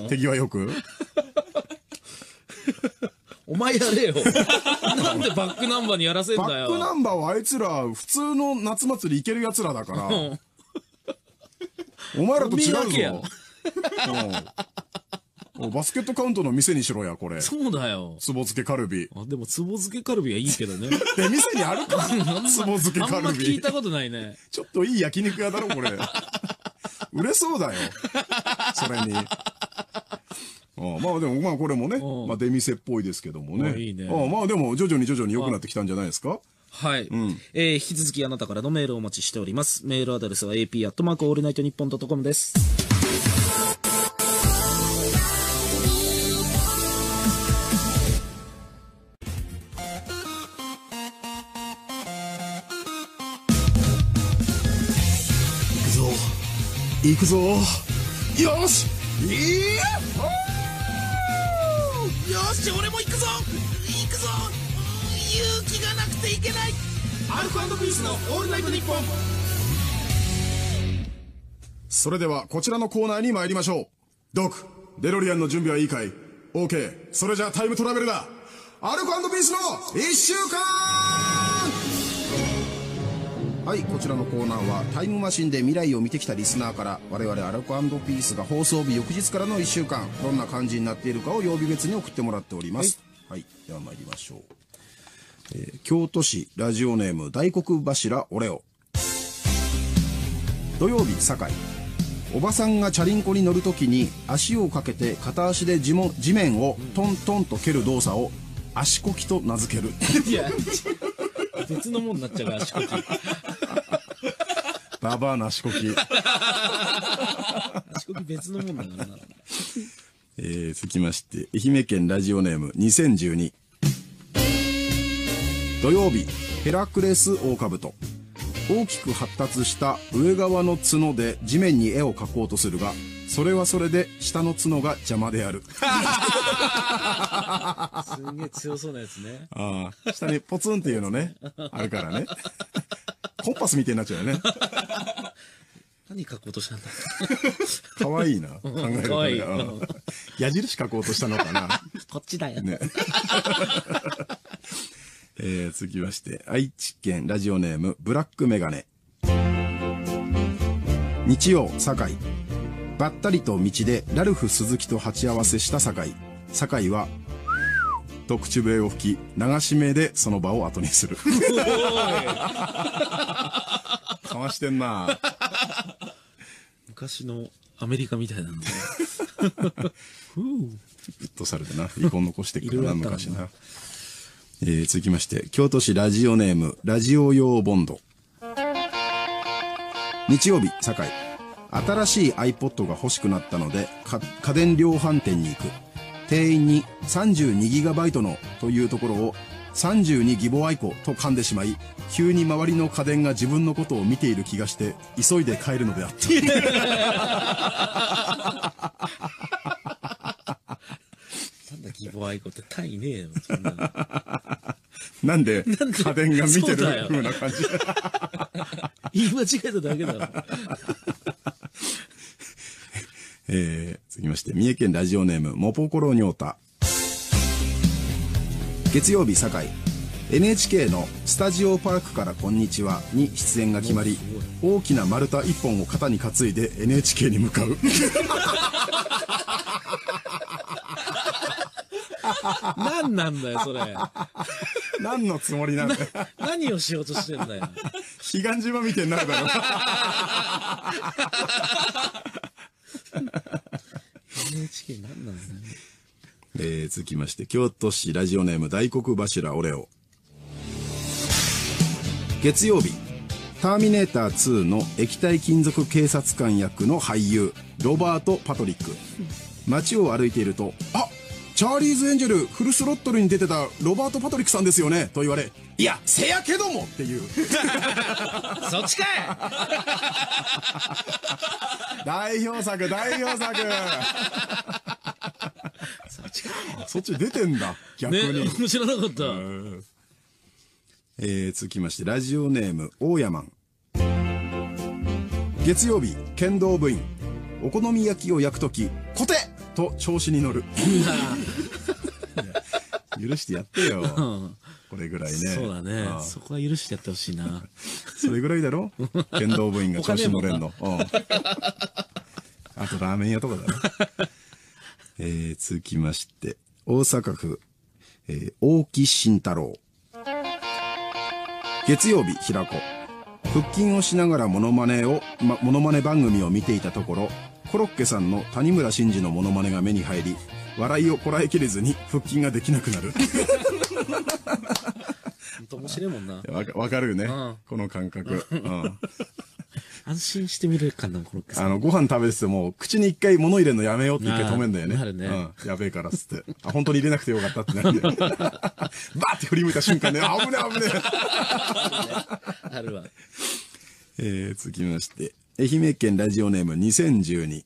手際よく。 お前やれよ。なんでバックナンバーにやらせんだよ。 バックナンバーはあいつら普通の夏祭り行ける奴らだから。お前らと違うぞ。うん、バスケットカウントの店にしろや、これ。 そうだよ。 つぼ漬けカルビ。 あ、でもつぼ漬けカルビはいいけどね。 で、店にあるかつぼ漬けカルビ。 あんま聞いたことないね。 ちょっといい焼肉屋だろ、これ。売れそうだよ。それに。あまあでも、まあこれもね、まあ出店っぽいですけどもね。 いいね。 あまあでも、徐々に徐々に良くなってきたんじゃないですか。 はい、うんえー。引き続きあなたからのメールをお待ちしております。メールアドレスは エーピー アットマークオールナイトニッポンドットコム です。 行くぞよしいやよし俺も行くぞ行くぞ勇気がなくていけない。アルコ&ピースのオールナイトニッポン。 それではこちらのコーナーに参りましょう。ドクデロリアンの準備はいいかい？ OK。 それじゃあタイムトラベルだ。アルコ&ピースのいっしゅうかん。はい、こちらのコーナーはタイムマシンで未来を見てきたリスナーから我々アルコ&ピースが放送日翌日からのいっしゅうかんどんな感じになっているかを曜日別に送ってもらっております。はい、はい、では参りましょう。えー、京都市ラジオネーム大黒柱オレオ。土曜日堺。おばさんがチャリンコに乗るときに足をかけて片足で地も地面をトントンと蹴る動作を足こきと名付ける。 いや別のもんになっちゃうから足こき。 ババアの足こき。 足こき別のもんだからな。 えー、続きまして愛媛県ラジオネームにせんじゅうに。土曜日ヘラクレスオオカブト。大きく発達した上側の角で地面に絵を描こうとするがそれはそれで下の角が邪魔である。 すげえ強そうなやつね。 ああ、下にポツンっていうのねあるからね。コンパスみたいになっちゃうよね。 何書こうとしたんだ。 かわいいな、考えるとね。矢印書こうとしたのかな。 こっちだよね。えー、続きまして愛知県ラジオネームブラックメガネ。日曜堺。ばったりと道でラルフ鈴木と鉢合わせした堺。堺はと口笛を吹き流し目でその場を後にする。かわしてんな。 昔のアメリカみたいなんだね。 フットサルでな遺恨残してくるな昔な。えー、続きまして京都市ラジオネームラジオ用ボンド。日曜日堺。新しい iPod が欲しくなったので家電量販店に行く。店員に さんじゅうにギガバイト のというところをさんじゅうにギボアイコと噛んでしまい急に周りの家電が自分のことを見ている気がして急いで帰るのであった。 なんだギボアイコって単位ねえよ。そんななんで家電が見てる風な感じ。 言い間違えただけだろ。 えー、続きまして三重県ラジオネームモポコロニョータ。月曜日堺。 エヌエイチケー のスタジオパークからこんにちはに出演が決まり大きな丸太一本を肩に担いで エヌエイチケー に向かう。 何なんだよそれ。 何のつもりなんだよ。 何をしようとしてんだよ。 彼岸島みたいになるだろ。 エヌエイチケー 何なんだよ。 えー、続きまして、京都市ラジオネーム大黒柱オレオ。月曜日、ターミネーターツーの液体金属警察官役の俳優、ロバート・パトリック。街を歩いていると、あ、チャーリーズ・エンジェルフルスロットルに出てたロバート・パトリックさんですよねと言われ、いや、せやけどもっていう。 そっちかい。 代表作、代表作。 そっちかい。 そっち出てんだ、逆に。 ね、知らなかった。 えー、続きまして、ラジオネーム、大山。月曜日、剣道部員。お好み焼きを焼くとき、コテと調子に乗る。許してやってよ。これぐらいね。 そうだね。そこは許してやってほしいな。 それぐらいだろ、剣道部員が調子に乗れんの。あとラーメン屋とかだろ。えー、続きまして、大阪府、えー、大木慎太郎。月曜日、平子。腹筋をしながらモノマネを、ま、モノマネ番組を見ていたところ、コロッケさんの谷村新司のモノマネが目に入り、笑いをこらえきれずに腹筋ができなくなる。 本当面白いもんな。 わか、わかるよね、うん、この感覚。うん、 安心して見れるかな、コロッケさん。 あの、ご飯食べてても、口に一回物入れるのやめようって一回止めんだよね。 なるね。 うん。やべえからっつって。あ、本当に入れなくてよかったってなるんで。バーって振り向いた瞬間ね、あ、危ねえ危ねえ。あるわ。 えー、続きまして、愛媛県ラジオネームにせんじゅうに。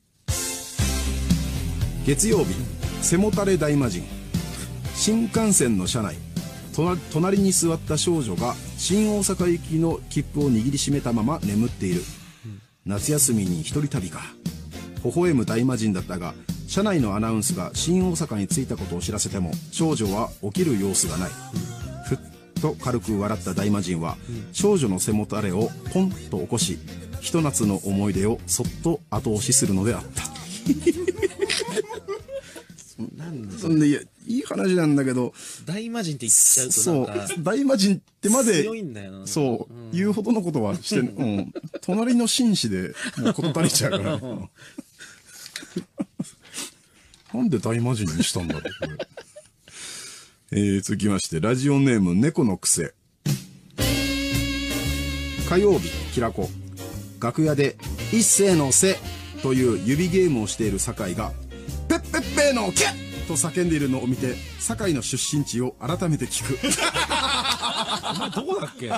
月曜日、背もたれ大魔神。新幹線の車内。隣に座った少女が新大阪行きの切符を握りしめたまま眠っている。夏休みに一人旅か。微笑む大魔神だったが、車内のアナウンスが新大阪に着いたことを知らせても少女は起きる様子がない。ふっと軽く笑った大魔神は、少女の背もたれをポンと起こし、ひと夏の思い出をそっと後押しするのであった。 なんでそんで、いや、いい話なんだけど、 大魔神って言っちゃうとなんか、 そう、大魔神ってまで、 強いんだよな。 そう、うん、言うほどのことはして、うん、隣の紳士でもう事足りちゃうからね。なんで大魔神にしたんだろう、これ。えー、続きまして、ラジオネーム、猫の癖。火曜日、平子。楽屋で、一斉のせという指ゲームをしている酒井が、ペッペッペーのキャッと叫んでいるのを見て、酒井の出身地を改めて聞く。 お前どこだっけ？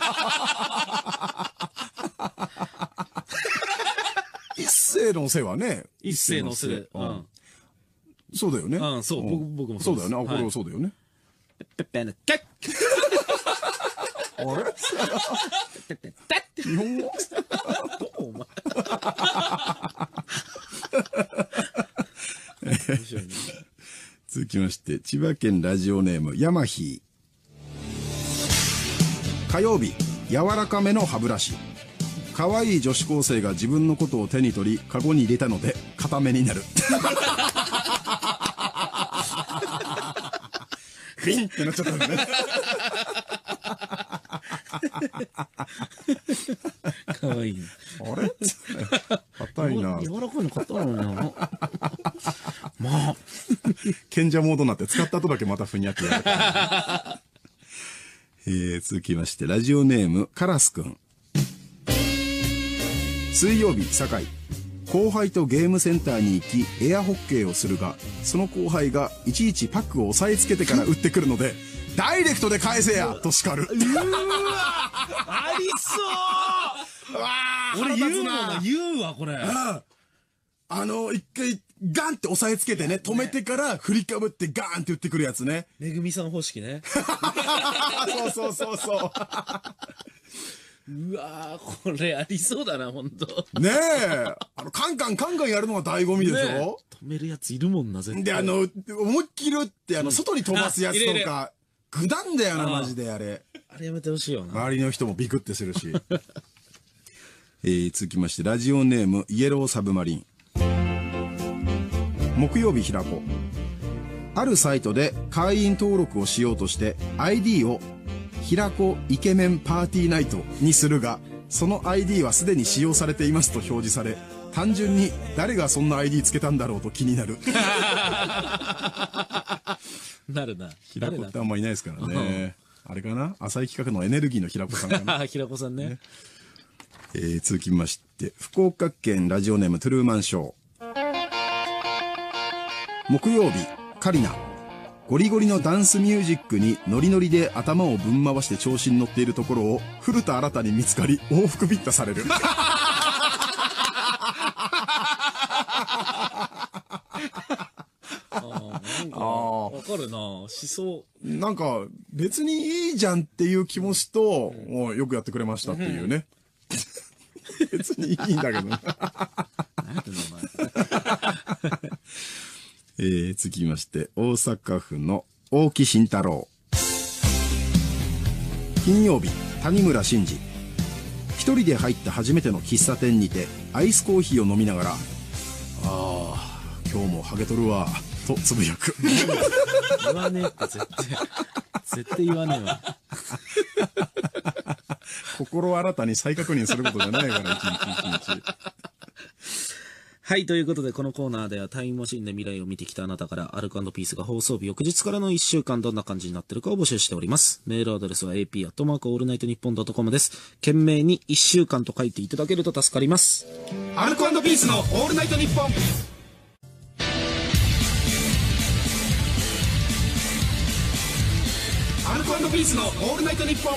一斉のせはね。 一斉のせ。うん。 そうだよね。 うん、そう、僕、僕もそうだよね。あ、これはそうだよね。 ペッペッペーのキャッあれペッペッペッ日本語どこお前。面白いね。 続きまして、千葉県ラジオネーム、ヤマヒー。火曜日、柔らかめの歯ブラシ。可愛い女子高生が自分のことを手に取り、カゴに入れたので、固めになる。フィンってなっちゃったんだね。 かわいい。 あれ硬いな。 柔らかいの買ったのな。まあ。 賢者モードになって使った後だけまたふにゃってやる。えー、続きまして、ラジオネーム、カラスくん。水曜日、酒井。後輩とゲームセンターに行き、エアホッケーをするが、その後輩がいちいちパックを押さえつけてから打ってくるので、ダイレクトで返せやと叱る。うわありそうわ俺言うもんな、言うわ、これ。 あ, あの、一回、ガンって押さえつけてね、止めてから振りかぶってガーンって打ってくるやつね。 めぐみさん方式ね。 そうそうそうそう。 うわー、これありそうだな、ほんと。 ねえ。あの、カンカンカンカンやるのが醍醐味でしょ、ね、 止めるやついるもんな、絶対。 で、あの、思いっきり打って、あの、外に飛ばすやつとか、ぐだんだよな、マジで、あれ。 あれやめてほしいよな。 周りの人もビクってするし。えー、続きまして、ラジオネーム、イエローサブマリン。木曜日、平子。 あるサイトで会員登録をしようとして アイディー を平子イケメンパーティーナイトにするが、その アイディー はすでに使用されていますと表示され、単純に誰がそんな アイディー つけたんだろうと気になる。 なるな。 平子ってあんまいないですからね。あれかな、浅い企画のエネルギーの平子さんかな。 平子さんね。ね、 えー、続きまして、福岡県ラジオネームトゥルーマンショー。木曜日、カリナ。ゴリゴリのダンスミュージックにノリノリで頭をぶん回して調子に乗っているところを古田新太に見つかり往復ビッタされる。 わかるな、しそう。 なんか別にいいじゃんっていう気もしと、うん、もうよくやってくれましたっていうね。うん、別にいいんだけどね。えー、続きまして大阪府の大木慎太郎。金曜日、谷村新司。一人で入った初めての喫茶店にてアイスコーヒーを飲みながら、ああ今日もハゲとるわとつぶやく。 言わねえって絶対絶対言わねえわ。 心新たに再確認することじゃないから一日一日。 はい、ということでこのコーナーではタイムマシンで未来を見てきたあなたからアルコ&ピースが放送日翌日からのいっしゅうかんどんな感じになってるかを募集しております。メールアドレスは エーピー アットマークオールナイトニッポンドットコム です。懸命にいっしゅうかんと書いていただけると助かります。 アルコ&ピースのオールナイトニッポン。アルコ&ピースのオールナイトニッポン。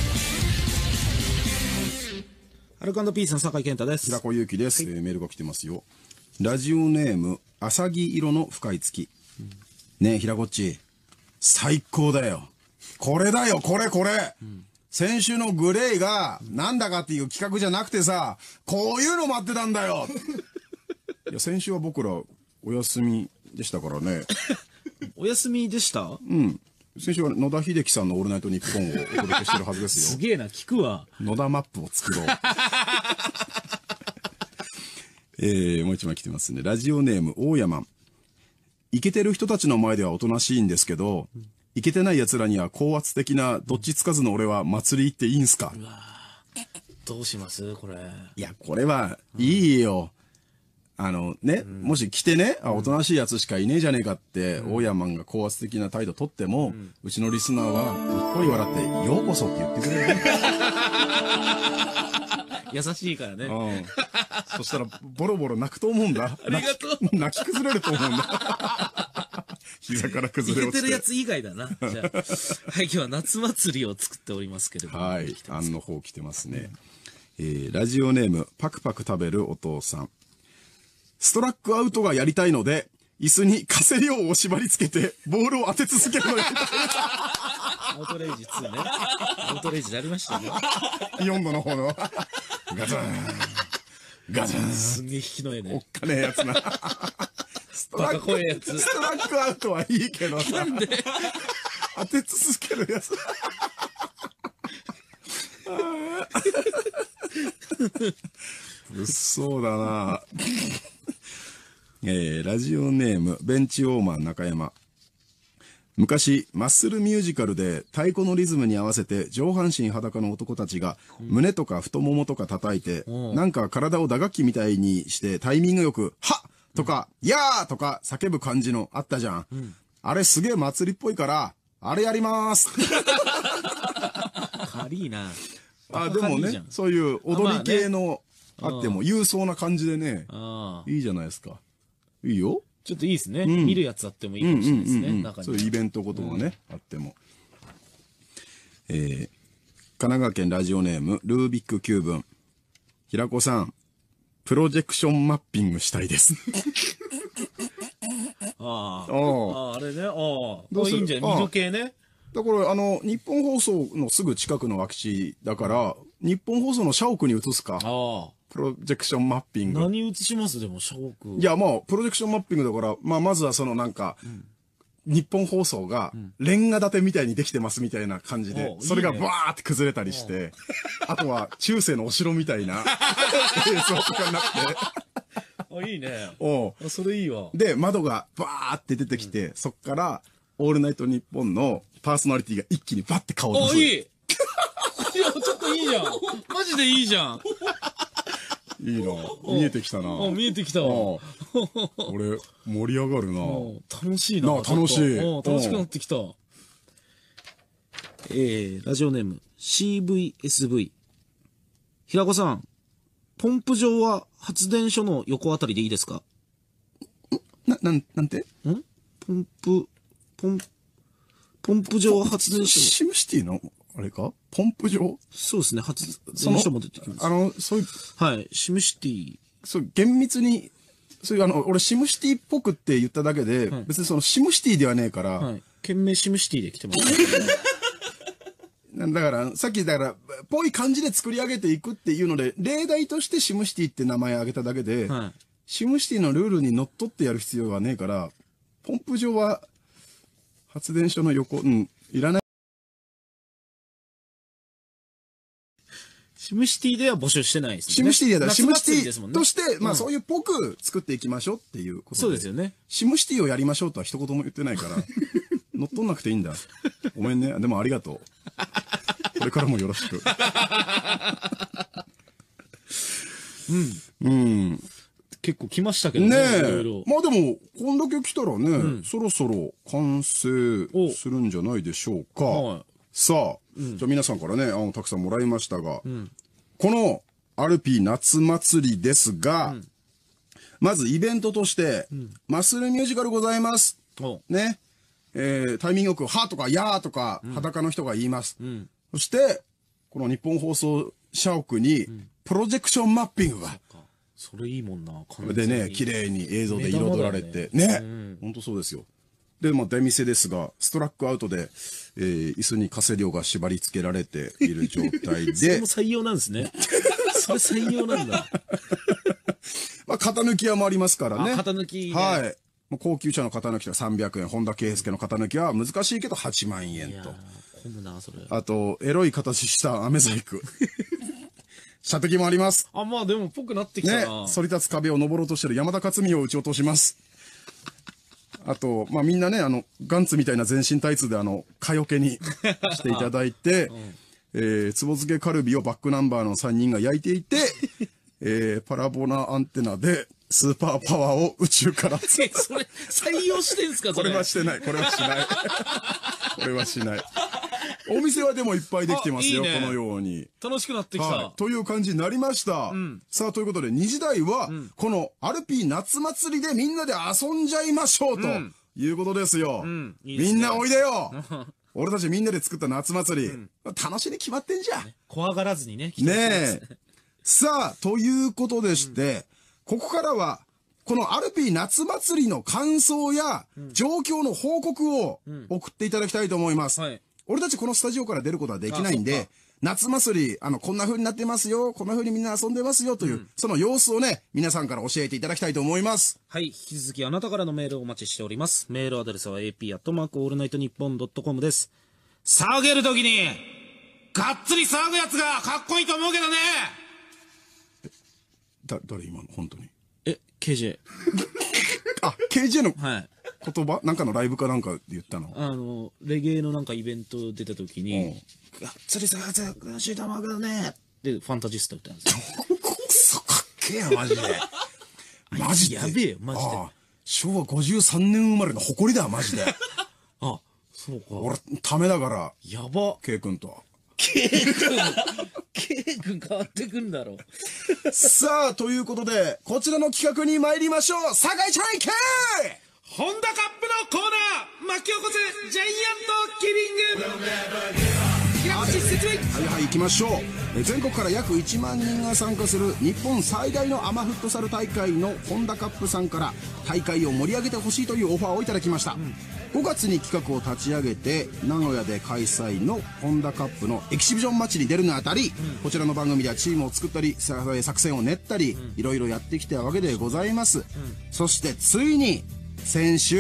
アルコ&ピースの酒井健太です。 平子祐希です、はい。えー、メールが来てますよ。ラジオネームあさぎ色の深い月、うん、ねえ平子っち最高だよ。これだよこれこれ、うん、先週のグレイがなんだかっていう企画じゃなくてさ、こういうの待ってたんだよ。いや先週は僕らお休みでしたからね。 お休みでした？ うん。先週は野田秀樹さんのオールナイトニッポンをお届けしてるはずですよ。 すげえな、聞くわ。 野田マップを作ろう。えー、もう一枚来てますね。ラジオネーム大山。イケてる人たちの前ではおとなしいんですけど、うん、イケてない奴らには高圧的などっちつかずの俺は祭り行っていいんすか？うわ、 どうしますこれ。 いやこれはいいよ。うんあのね、うん、もし来てね、あ、おとなしいやつしかいねえじゃねえかって、うん、大山が高圧的な態度取っても、うん、うちのリスナーは、にっこり笑って、ようこそって言ってくれるね。 優しいからね。うん。そしたら、ボロボロ泣くと思うんだ。 ありがとう。 泣き崩れると思うんだ。膝から崩れ落ちて。 いけてるやつ以外だな。じゃあ、はい、今日は夏祭りを作っておりますけれども。 はい、あんの方来てますね。うん、えー、ラジオネーム、パクパク食べるお父さん。ストラックアウトがやりたいので、椅子にカセリオを縛り付けて、ボールを当て続けるのをやりたい。 アウトレイジツーね。アウトレイジでありましたね。 よんどの方の。ガツン。ガツン。 すんげえ引きのええね。 おっかねえやつな。 ストラック、バカ怖いやつ。 ストラックアウトはいいけどさ。なんで当て続けるやつ。うっそうだな。えー、ラジオネームベンチウォーマー中山。昔マッスルミュージカルで太鼓のリズムに合わせて上半身裸の男たちが胸とか太ももとか叩いて、うん、なんか体を打楽器みたいにしてタイミングよくはっとか、うん、やーとか叫ぶ感じのあったじゃん、うん、あれすげえ祭りっぽいからあれやりまーす。 軽いなあ。でもねそういう踊り系のあっても勇壮な感じでね、いいじゃないですか。いいよ。 ちょっといいですね。うん、見るやつあってもいいかもしれないですね。 そういうイベントことがね、うん、あっても。えー、神奈川県ラジオネームルービックキューブン。平子さん、プロジェクションマッピングしたいです。 ああ、あれね、ああ、どういいんじゃない？緑系ね。 だからあの日本放送のすぐ近くの空き地だから、日本放送の社屋に移すか。ああ。プロジェクションマッピング。 何移しますでも社屋。 いやまあプロジェクションマッピングだから、まあまずはそのなんか、うん、日本放送がレンガ建てみたいにできてますみたいな感じで、うん、それがバーって崩れたりして、あとは中世のお城みたいな映像とかになって。 あ、いいね。 おあ、それいいわ。 で、窓がバーって出てきて、うん、そっから、オールナイトニッポンのパーソナリティが一気にバッて顔を出す。 あ、いい。いや、ちょっといいじゃん。マジでいいじゃん。 いいな。見えてきたな。 あ、見えてきたわ。 俺、盛り上がるな。 楽しいな。 楽しい。 楽しくなってきた。えー、ラジオネーム シーブイエスブイ。平子さん、ポンプ場は発電所の横あたりでいいですか？ な、なん、なんて？ ん？ポンプ、ポン、ポンプ場は発電所。 シムシティのあれか？ポンプ場？ そうですね、発電所も出てきます。 あの、そういう。 はい、シムシティ。 そう、厳密に、そういうあの、俺シムシティっぽくって言っただけで、はい、別にそのシムシティではねえから。 はい。県名シムシティで来てます。 だから、さっきだから、ぽい感じで作り上げていくっていうので、例題としてシムシティって名前挙げただけで、はい、シムシティのルールにのっとってやる必要はねえから、ポンプ場は発電所の横、うん、いらない。 シムシティでは募集してないですね。 シムシティでは、シムシティとして、まあそういうっぽく作っていきましょうっていうことで。 そうですよね。 シムシティをやりましょうとは一言も言ってないから、乗っ取んなくていいんだ。ごめんね。でもありがとう。これからもよろしく。 うん。 うん。 結構来ましたけどね。 ねえ。まあでも、こんだけ来たらね、うん、そろそろ完成するんじゃないでしょうか。はい、さあ、うん、じゃあ皆さんからね、あの、たくさんもらいましたが、うん、このアルピー夏祭りですが、うん、まずイベントとして、うん、マッスルミュージカルございます。ね。えー、タイミングよく、はとかやーとか、うん、裸の人が言います。うん、そして、この日本放送社屋に、プロジェクションマッピングが。 それいいもんな。 これでね、綺麗に映像で彩られて。ね。ね、うん、ほんとそうですよ。で、まあ、出店ですが、ストラックアウトで、えー、椅子にカセリオが縛り付けられている状態で。それも採用なんですね。それ採用なんだ。 まあ、型抜き屋もありますからね。 型抜き、ね。 はい。高級車の型抜きはさんびゃくえん、本田圭佑の型抜きは難しいけどはちまんえんと。 混むな、それ。 あと、エロい形した飴細工。射的もあります。 あ、まあでも、ぽくなってきたな。ね、 反り立つ壁を登ろうとしてる山田勝美を撃ち落とします。あと、まあみんなね、あの、ガンツみたいな全身タイツであの、蚊よけにしていただいて、うん、えー、つぼ漬けカルビをバックナンバーのさんにんが焼いていて、えー、パラボナアンテナで、スーパーパワーを宇宙からそれ、採用してんすかそれ。 これはしてない。これはしない。これはしない。お店はでもいっぱいできてますよ。いいね、このように。 楽しくなってきた。 はい、という感じになりました。うん、さあ、ということで、にじ台は、うん、このアルピー夏祭りでみんなで遊んじゃいましょうということですよ。うん、いいですね、みんなおいでよ俺たちみんなで作った夏祭り。うん、楽しいに決まってんじゃん。 怖がらずにね。 ねえ。さあ、ということでして、ここからは、このアルピー夏祭りの感想や状況の報告を送っていただきたいと思います。うん、はい、俺たちこのスタジオから出ることはできないんで、夏祭り、あの、こんな風になってますよ、こんな風にみんな遊んでますよという、うん、その様子をね、皆さんから教えていただきたいと思います。 はい、引き続きあなたからのメールをお待ちしております。メールアドレスは エーピー アットマークオールナイトニッポンドットコム です。騒げるときに、がっつり騒ぐやつがかっこいいと思うけどね。 だ、誰今の本当に。 え、ケージェー。 あ、ケージェー の言葉、はい、なんかのライブかなんかで言ったの？ あの、レゲエのなんかイベント出た時に、がっつりさ、がっつりたまがねってファンタジスタ歌うんですよ。 くそかっけえや、マジで。マジで。 やべえよ、マジで。 しょうわごじゅうさんねん生まれの誇りだ、マジで。 あ、そうか。 俺、ためだから。 やば。 ケイ君と。 ケイ君、ケイ君変わってくんだろ。 さあ、ということで、こちらの企画に参りましょう。酒井ちゃんいけー！ ホンダカップのコーナー、巻き起こせジャイアントキリング。 はいはい、行きましょう。全国から約いちまんにんが参加する日本最大のアマフットサル大会のホンダカップさんから大会を盛り上げてほしいというオファーをいただきました。うん、ごがつに企画を立ち上げて名古屋で開催のホンダカップのエキシビジョンマッチに出るにあたり、うん、こちらの番組ではチームを作ったり作戦を練ったり、うん、いろいろやってきたわけでございます。うん、そしてついに先週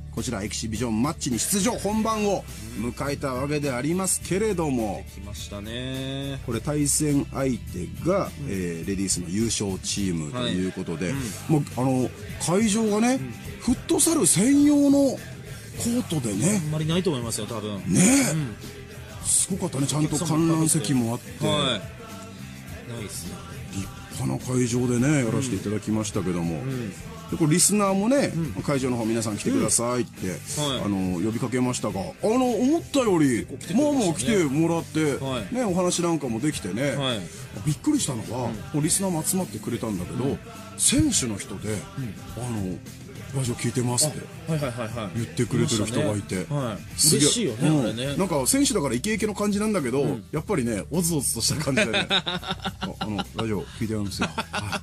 こちらエキシビジョンマッチに出場本番を迎えたわけでありますけれども、 来ましたね。 これ対戦相手が、うんえー、レディースの優勝チームということで、はいうん、もうあの会場がね、うん、フットサル専用のコートでねあんまりないと思いますよ多分ねえ、うん、すごかったね。ちゃんと観覧席もあって、はい、 ないですね。 立派な会場でねやらせていただきましたけども、うんうんでこれリスナーもね、うん、会場の方皆さん来てくださいって、うんはい、あの呼びかけましたが、あの思ったよりまあまあ来てもらって、はい、ねお話なんかもできてね、はい、びっくりしたのが、うん、リスナーも集まってくれたんだけど、うん、選手の人で、うん、あのラジオ聞いてますって言ってくれてる人がいて、 はい、嬉しいよね、うん、あれね。 なんか選手だからイケイケの感じなんだけど、うん、やっぱりねオズオズとした感じでねあ, あのラジオ聞いてるんですよ、はい、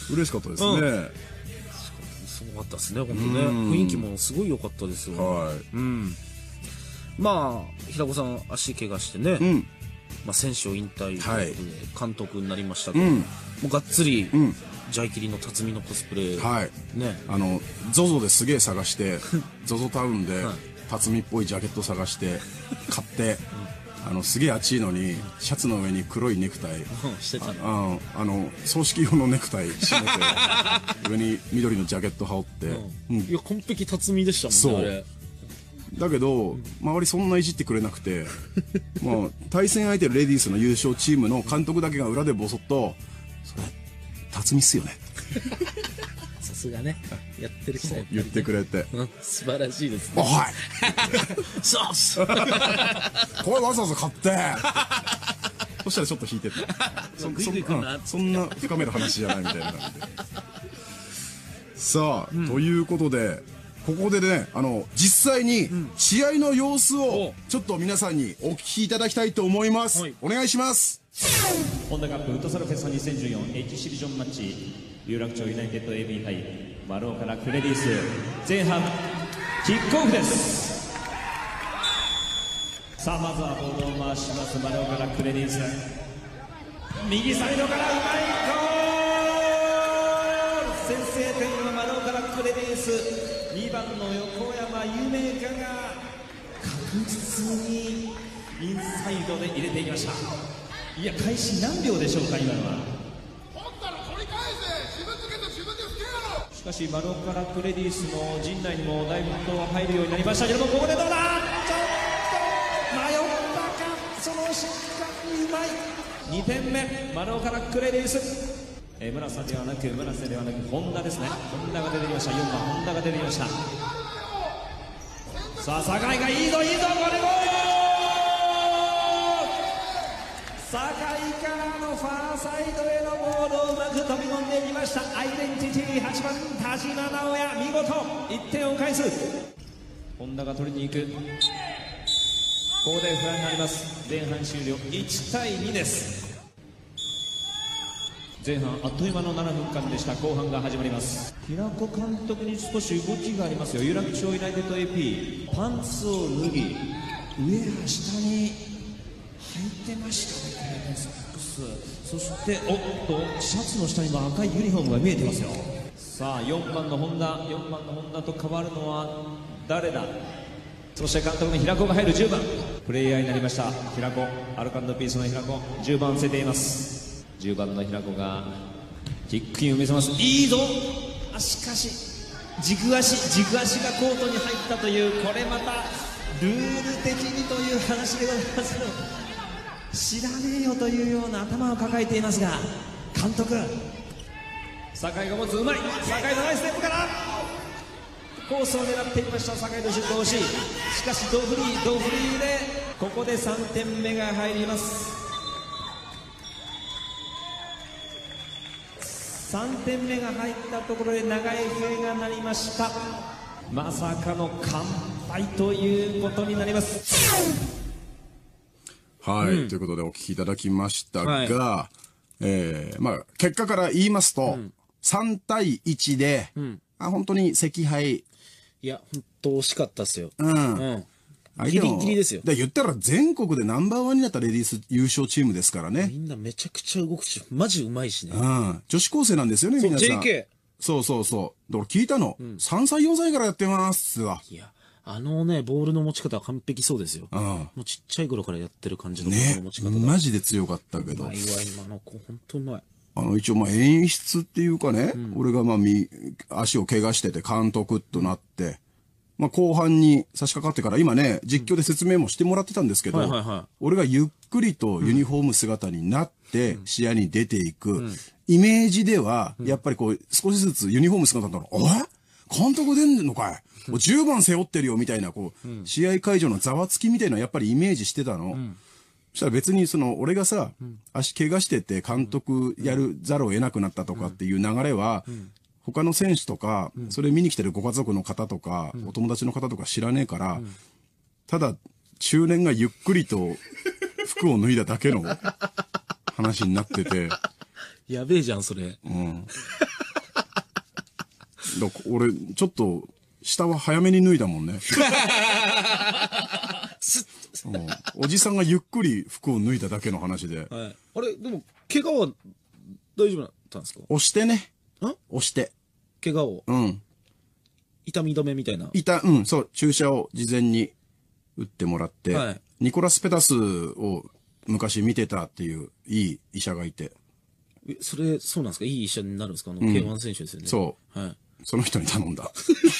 嬉しかったですね、うんすごかったですね本当ね。雰囲気もすごい良かったですよ、はいうん、まあ平子さん足怪我してね、うんまあ、選手を引退ということで監督になりましたけど、うん、もうがっつり、うん、ジャイキリの辰巳のコスプレ、はいね、 あの ゾゾ ですげえ探して ゾゾ タウンで、はい、辰巳っぽいジャケット探して買って、うん、あのすげえ暑いのにシャツの上に黒いネクタイ、うん、してたね。ああの葬式用のネクタイ締めて上に緑のジャケット羽織って、 うんうん、いや完璧辰巳でしたもんね。そうだけど、うん、周りそんないじってくれなくてまあ対戦相手のレディースの優勝チームの監督だけが裏でボソッと「それ辰巳っすよね」 さすがねやってる人や言ってくれて、 うん、素晴らしいですね。 あはいそうっすこれわざわざ買ってそしたらちょっと引いてたそ, そ, うん、そんな深める話じゃないみたいな感じでさあ、うん、ということでここでねあの実際に試合の様子をちょっと皆さんにお聞きいただきたいと思います、はい、お願いします。 ホンダカップフットサルフェスタにせんじゅうよん エイチ シビジョンマッチ有楽町ユナイテッド エービー 杯丸岡ラクレディース前半キックオフです。さあまずはボールを回します丸岡ラクレディース右サイドからうまいゴール。先制点は丸岡ラクレディースにばんの横山夢香が確実にインサイドで入れていきました。いや開始何秒でしょうか今のは。しかし丸岡ラクレディースの陣内にもだいぶ人が入るようになりましたけどもここでどうだちょっと迷ったかその瞬間にうまいにてんめ丸岡ラクレディースえー、村瀬ではなく村瀬ではなく本田ですね。本田が出てきました。よんばん本田が出てきました。さあ酒井がいいぞいいぞこれゴール。酒井からのファーサイドへのボールをうまく飛び込んでいきました。アイデンティティはちばん田島直哉見事いってんを返す。本田が取りに行く。ここでフライになります。前半終了いちたいにです。前半あっという間のななふんかんでした。後半が始まります。平子監督に少し動きがありますよ。有楽町ユナイテッド エーピー パンツを脱ぎ上は下に履いてましたね。これソックスそしておっとシャツの下にも赤いユニフォームが見えてますよ。さあよんばんの本田よんばんの本田と変わるのは誰だ。そして監督の平子が入るじゅうばんプレイヤーになりました。平子アルコ&ピースの平子じゅうばんを捨てています。じゅうばんの平子がキックインを見せます。いいぞあしかし軸足軸足がコートに入ったというこれまたルール的にという話でございますけど知らねえよというような頭を抱えていますが監督酒井が持つうまい酒井のナイスステップからコースを狙っていきました。酒井のシュート惜しい。しかしドフリードフリーでここでさんてんめが入ります。さんてんめが入ったところで長い笛が鳴りました。まさかの完敗ということになります。 はい、うん、ということでお聞きいただきましたが、はい、えー、まあ結果から言いますと、うん、さんたいいちで、うん、あ本当に惜敗。いや本当惜しかったですよ。 うん。うんギリギリですよ。 だ言ったら全国でナンバーワンになったレディース優勝チームですからね。 みんなめちゃくちゃ動くし、マジうまいしね。 うん。女子高生なんですよね、皆さん。 ジェーケー。 そうそうそう。だから聞いたの。うん、さんさい、よんさいからやってますわ。 いや、あのね、ボールの持ち方は完璧そうですよ。うん、もうちっちゃい頃からやってる感じのボールの持ち方だ。 ね、マジで強かったけど。 うまいわ、今の子、ほんとうまい。 あの、一応、まあ、演出っていうかね、うん、俺がまあ、み、足を怪我してて監督となって、うん、まあ、後半に差し掛かってから、今ね、実況で説明もしてもらってたんですけど、俺がゆっくりとユニフォーム姿になって、試合に出ていく、うん、イメージでは、やっぱりこう、少しずつユニフォーム姿だったら、え監督出んのかいもうじゅうばん背負ってるよ、みたいな、こう、うん、試合会場のざわつきみたいなのやっぱりイメージしてたの。うん、そしたら別にその、俺がさ、うん、足怪我してて監督やるざるを得なくなったとかっていう流れは、うん、他の選手とか、うん、それ見に来てるご家族の方とか、うん、お友達の方とか知らねえから、うん、ただ、中年がゆっくりと服を脱いだだけの話になってて。 やべえじゃん、それ。うん。 だ俺、ちょっと、下は早めに脱いだもんね。うん、おじさんがゆっくり服を脱いだだけの話で。 はい、あれ、でも、怪我は大丈夫だったんですか？ 押してね。ん押して。 怪我を。うん。痛み止めみたいな。 痛、うん、そう、注射を事前に打ってもらって、はい、ニコラス・ペタスを昔見てたっていういい医者がいて。 え、それ、そうなんですか？いい医者になるんですか？あの、ケーワン 選手ですよね。 うん、そう。はい。その人に頼んだ。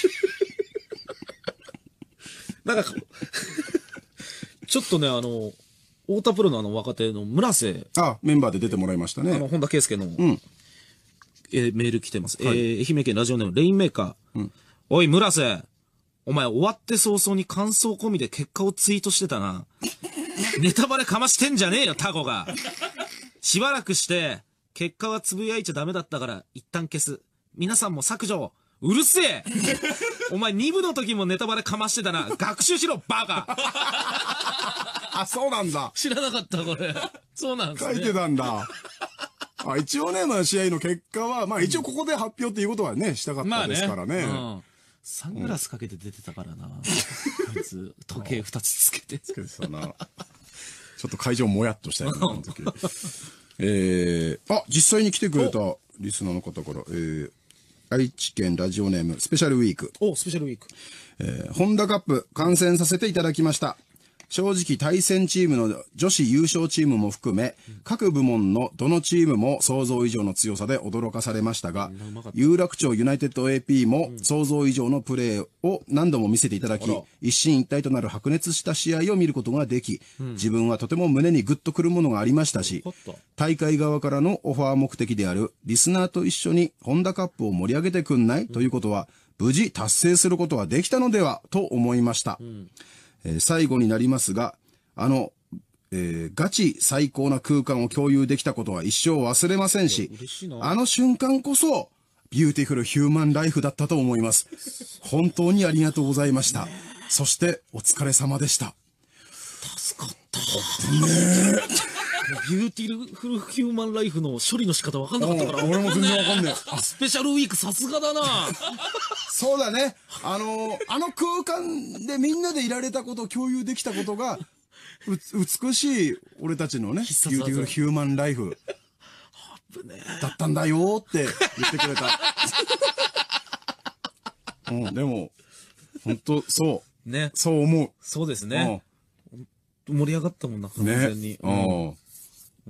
なんか、ちょっとね、あの、太田プロのあの若手の村瀬。 あ、メンバーで出てもらいましたね。 あの、本田圭佑の、うん、えー、メール来てます。はい、えー、愛媛県ラジオネームレインメーカー。うん、おい、村瀬。お前終わって早々に感想込みで結果をツイートしてたな。ネタバレかましてんじゃねえよ、タコが。しばらくして、結果はつぶやいちゃダメだったから、一旦消す。皆さんも削除。うるせえお前に部の時もネタバレかましてたな。学習しろ、バカあ、そうなんだ。 知らなかった、これ。そうなんですね。 書いてたんだ。あ、一応ね、まあ試合の結果は、まあ一応ここで発表っていうことはね、したかったですからね。まあね、うん、 サングラスかけて出てたからな。こいつ、時計二つつけて。 つけてたな。ちょっと会場もやっとしたよね、あの時。えー、あ、実際に来てくれたリスナーの方から、えー、愛知県ラジオネームスペシャルウィーク。 お、スペシャルウィーク。 えー、ホンダカップ観戦させていただきました。正直対戦チームの女子優勝チームも含め、うん、各部門のどのチームも想像以上の強さで驚かされましたが、有楽町ユナイテッド エーピー も想像以上のプレーを何度も見せていただき、うん、一進一退となる白熱した試合を見ることができ、うん、自分はとても胸にグッとくるものがありましたし、大会側からのオファー目的であるリスナーと一緒にホンダカップを盛り上げてくんない、うん、ということは、無事達成することはできたのではと思いました。うんえー、最後になりますが、あの、えー、ガチ最高な空間を共有できたことは一生忘れませんし、あの瞬間こそ、ビューティフルヒューマンライフだったと思います。本当にありがとうございました。そして、お疲れ様でした。 助かった。ねビューティフルヒューマンライフの処理の仕方分かんなかったから。 俺も全然分かんない。 スペシャルウィークさすがだな。 そうだね。あのー、あの空間でみんなでいられたことを共有できたことが、美しい俺たちのね、ビューティフルヒューマンライフだったんだよって言ってくれた。うん、でも、本当そう。ね。そう思う。 そうですね。うん、盛り上がったもんな、完全に。ね。うん。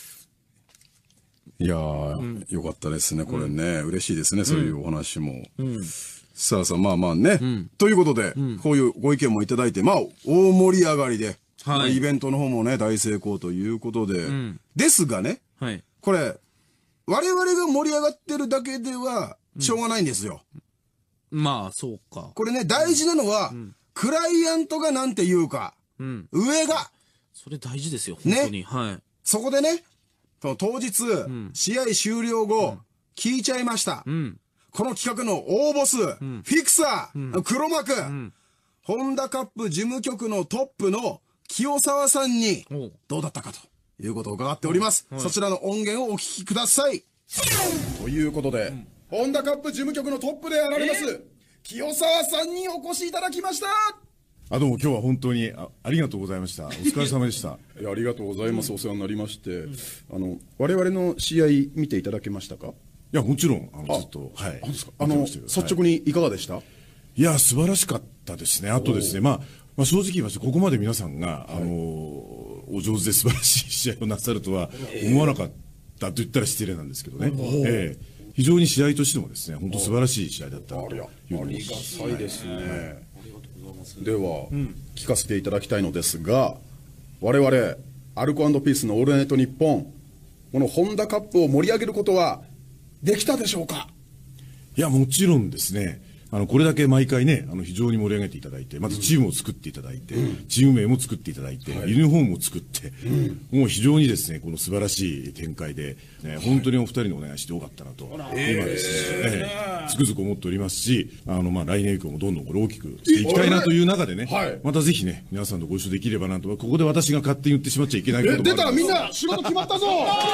いやー、うん、よかったですね、これね。うん、嬉しいですね、そういうお話も。うん、さあさあ、まあまあね。うん、ということで、うん、こういうご意見もいただいて、まあ、大盛り上がりで、はい、イベントの方もね、大成功ということで。うん、ですがね、はい、これ、我々が盛り上がってるだけでは、しょうがないんですよ。 うん、まあ、そうか。 これね、大事なのは、うん、クライアントがなんて言うか、うん、上が。 それ大事ですよ、本当に。ね、はい。 そこでね、当日、うん、試合終了後、うん、聞いちゃいました。うん、この企画の大ボス、うん、フィクサー、うん、黒幕、うん、ホンダカップ事務局のトップの清沢さんに、どうだったかということを伺っております。そちらの音源をお聞きください。ということで、うん、ホンダカップ事務局のトップであられます、清沢さんにお越しいただきました。 あ、どうも今日は本当に あ, ありがとうございました。お疲れ様でした。 いや、ありがとうございます。お世話になりまして、うん、あの我々の試合見ていただけましたか？ や、もちろん、あの、ずっと、はい。 あの、率直にいかがでした？ いや、素晴らしかったですね。あとですね、まあ、まあ、正直言いまして、ここまで皆さんが、あの、お上手で素晴らしい試合をなさるとは思わなかったと言ったら失礼なんですけどね。ええ、非常に試合としてもですね、本当素晴らしい試合だったというふうに。 ありがたいですね。では、聞かせていただきたいのですが、我々、アルコ&ピースのオールナイトニッポン、このホンダカップを盛り上げることはできたでしょうか？ いや、もちろんですね。あの、これだけ毎回ね、あの、非常に盛り上げていただいて、まずチームを作っていただいて、うん、チーム名も作っていただいて、はい、ユニフォームを作って、うん、もう非常にですね、この素晴らしい展開で、ね、はい、本当にお二人にお願いしてよかったなと、今ですね、えー、つくづく思っておりますし、あの、まあ、来年以降もどんどんこれ大きくしていきたいなという中でね、はい、またぜひね、皆さんとご一緒できればなと、ここで私が勝手に言ってしまっちゃいけないこともある。 出た、みんな仕事決まったぞ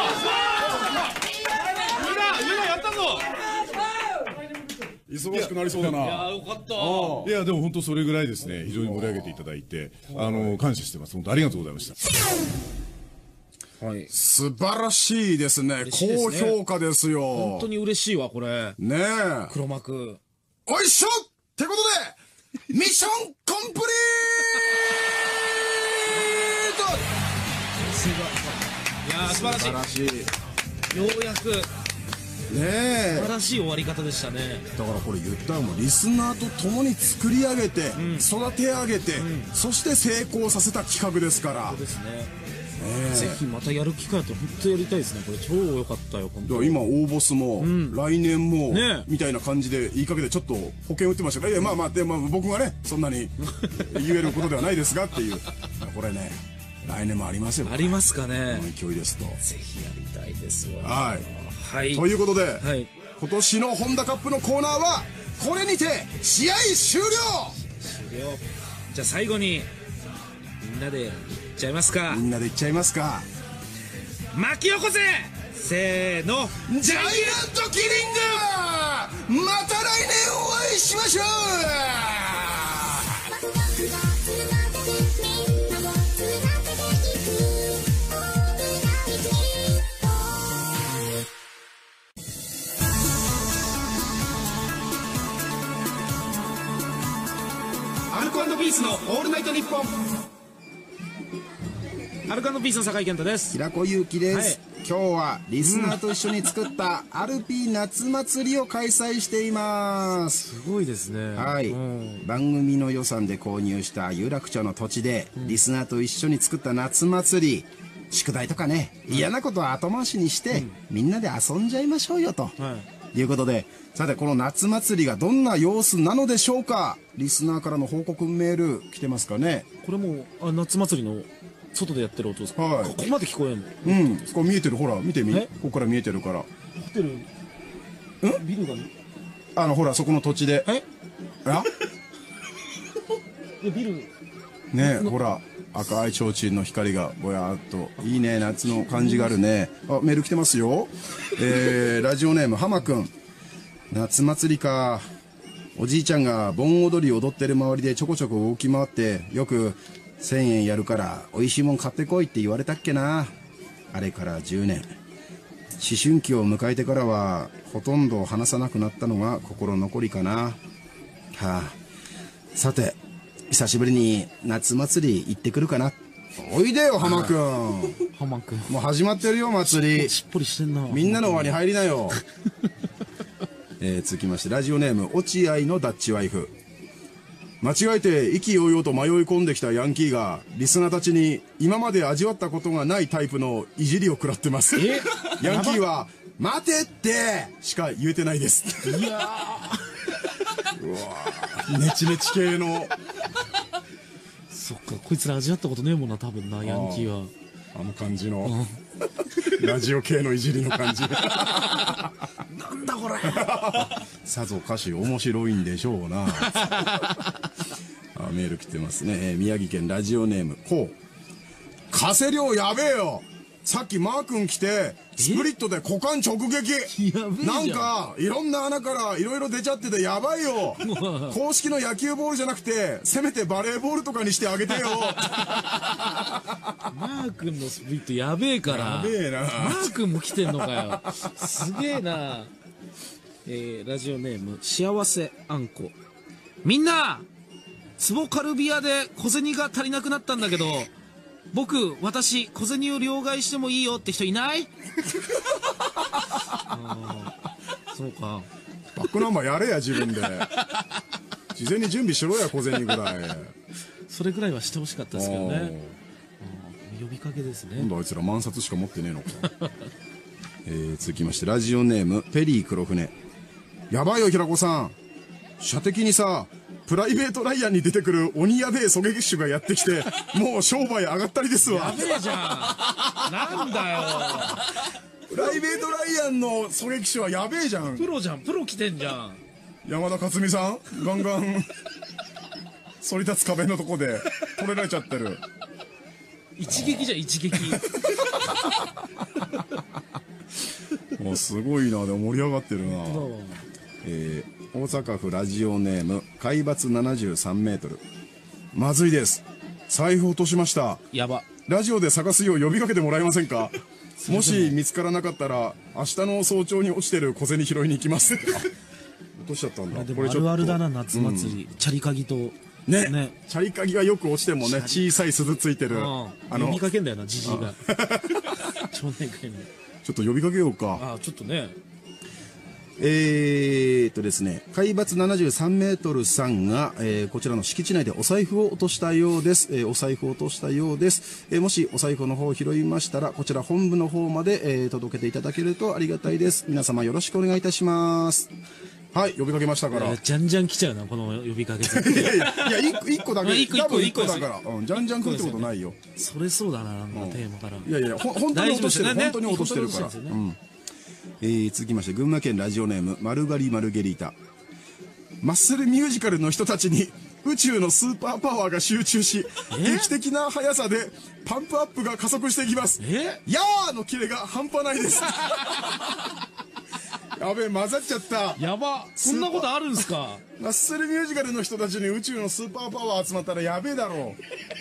忙しくなりそうだな。いや、 よかった。 いや、でも本当それぐらいですね、非常に盛り上げていただいて、あの、感謝してます。本当ありがとうございました。 はい。素晴らしいですね。高評価ですよ。 本当に嬉しいわ、これ。 ねえ。 黒幕。 おいしょってことで、ミッションコンプリートすごい。いやー、素晴らしい。 素晴らしい。 ようやく。 ねえ、 素晴らしい終わり方でしたね。 だからこれ言ったらもうリスナーと共に作り上げて、うん、育て上げて、うん、そして成功させた企画ですから。 そうですね。ね、ぜひまたやる機会あったら本当やりたいですね。これ超良かったよ。本当今応募スも、うん、来年も、ね、みたいな感じで言いかけてちょっと保険売ってましたから、いやまあまあで、まあ、僕がねそんなに言えることではないですがっていうこれね来年もありますよ。 ありますかね。 この勢いですと。 ぜひやりたいですわ。 はい。 はい、 ということで、 はい、 今年のホンダカップのコーナーはこれにて試合終了。 終了。じゃあ最後にみんなでいっちゃいますか。 みんなでいっちゃいますか。 巻き起こせ。せーの。 ジャイアントキリング。また来年お会いしましょう。アルコ&ピースのオールナイトニッポン。 アルコ&ピースの酒井健太です。 平子祐希です、はい、今日はリスナーと一緒に作ったアルピー夏祭りを開催しています。 すごいですね。 はい、うん、番組の予算で購入した有楽町の土地で、うん、リスナーと一緒に作った夏祭り、宿題とかね、うん、嫌なことは後回しにして、うん、みんなで遊んじゃいましょうよと、はい、いうことで、さてこの夏祭りがどんな様子なのでしょうか。リスナーからの報告メール来てますかね。 これもあ夏祭りの外でやってる音ですか。はい、ここまで聞こえるの。 うん、これ見えてる、ほら見てみ、ここから見えてるから。ホテル、 んビルがあのほらそこの土地で。 えあビルねえ、ほら赤い提灯の光がぼやーっといいね、夏の感じがあるね。あ、メール来てますよ。えー、ラジオネーム浜くん。夏祭りか。おじいちゃんが盆踊り踊ってる周りでちょこちょこ動き回ってよくせんえんやるからおいしいもん買ってこいって言われたっけな。あれからじゅうねん。思春期を迎えてからはほとんど話さなくなったのが心残りかな。はあ、さて久しぶりに夏祭り行ってくるかな。おいでよ浜くん。 浜くんもう始まってるよ祭り。 しっぽりしてんな。 みんなの輪に入りなよ。えー、続きましてラジオネーム落合のダッチワイフ。間違えて意気揚々と迷い込んできたヤンキーがリスナーたちに今まで味わったことがないタイプのいじりを食らってます。ヤンキーは待てってしか言えてないです。いやーうわネチネチ系の。 そっか、こいつら味わったことねえもんな多分な、ヤンキーは。 あの感じのラジオ系のいじりの感じ。 なんだこれ。 さぞ歌詞面白いんでしょうな。あ、メール来てますね、えー、宮城県ラジオネームこう。加瀬亮やべえよ。さっきマー君来てスプリットで股間直撃。なんかいろんな穴からいろいろ出ちゃっててやばいよ。公式の野球ボールじゃなくてせめてバレーボールとかにしてあげてよ。 マー君のスプリットやべえから。 やべえな。 マー君も来てんのかよ。すげえな。 えー、ラジオネーム幸せあんこ。みんな壺カルビ屋で小銭が足りなくなったんだけど、僕私小銭を両替してもいいよって人いない？あそうか。 バックナンバーやれや自分で。事前に準備しろや小銭ぐらい。 それぐらいはしてほしかったですけどね。呼びかけですね。 今度あいつら万札しか持ってねえのか。えー、続きましてラジオネームペリー黒船。やばいよ平子さん、射的にさプライベートライアンに出てくる鬼やべえ狙撃手がやってきてもう商売上がったりですわ。 やべえじゃん。なんだよ。 プライベートライアンの狙撃手はやべえじゃん。 プロじゃん。プロ来てんじゃん。 山田勝美さんガンガン反り立つ壁のとこで取れられちゃってる。 一撃じゃん一撃。 もうすごいな。でも盛り上がってるな。えー、大阪府ラジオネーム海抜ななじゅうさんメートル。まずいです、財布落としました。 やば。 ラジオで探すよう呼びかけてもらえませんか？もし見つからなかったら明日の早朝に落ちてる小銭拾いに行きます。落としちゃったんだ。 でもあるあるだな、夏祭り、うん、チャリ鍵とね、ね、チャリ鍵がよく落ちてもね、小さい鈴ついてる、 ああの呼びかけんだよな、じじいが。少年会にちょっと呼びかけようか。 ああ、ちょっとね。 えーっとですね、海抜ななじゅうさんメートルさんが、えー、こちらの敷地内でお財布を落としたようです。えー、お財布を落としたようです。えー、もしお財布の方を拾いましたら、こちら本部の方まで、えー、届けていただけるとありがたいです。皆様よろしくお願いいたします。はい、呼びかけましたから。 じゃんじゃん来ちゃうな、この呼びかけ。 いやいや、いや、一個、一個だけ。 一個、一個、一個だから。うん、じゃんじゃん来るってことないよ。 それそうだな、なんかテーマから。 いやいや、ほ、本当に落としてる、本当に落としてるから。うん。えー、続きまして群馬県ラジオネーム丸刈りマルゲリータ。マッスルミュージカルの人たちに宇宙のスーパーパワーが集中し、劇的な速さでパンプアップが加速していきます。 えやーのキレが半端ないです。やべえ、混ざっちゃった。 やば、そんなことあるんすか。 マッスルミュージカルの人たちに宇宙のスーパーパワー集まったらやべえだろ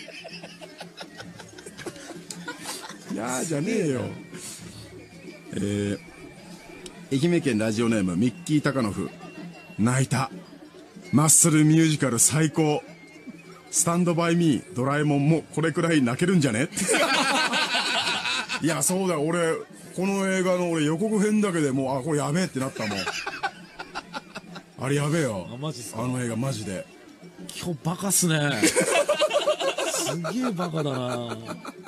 う。いやーじゃねえよ。えー愛媛県ラジオネームミッキー高野夫。泣いた。マッスルミュージカル最高。スタンドバイミードラえもんもこれくらい泣けるんじゃね？いやそうだよ、俺この映画の俺予告編だけでもうあこれやべえってなったもん。あれやべえよ。 あ、マジっすか。 あの映画マジで今日バカっすね。すげえバカだな。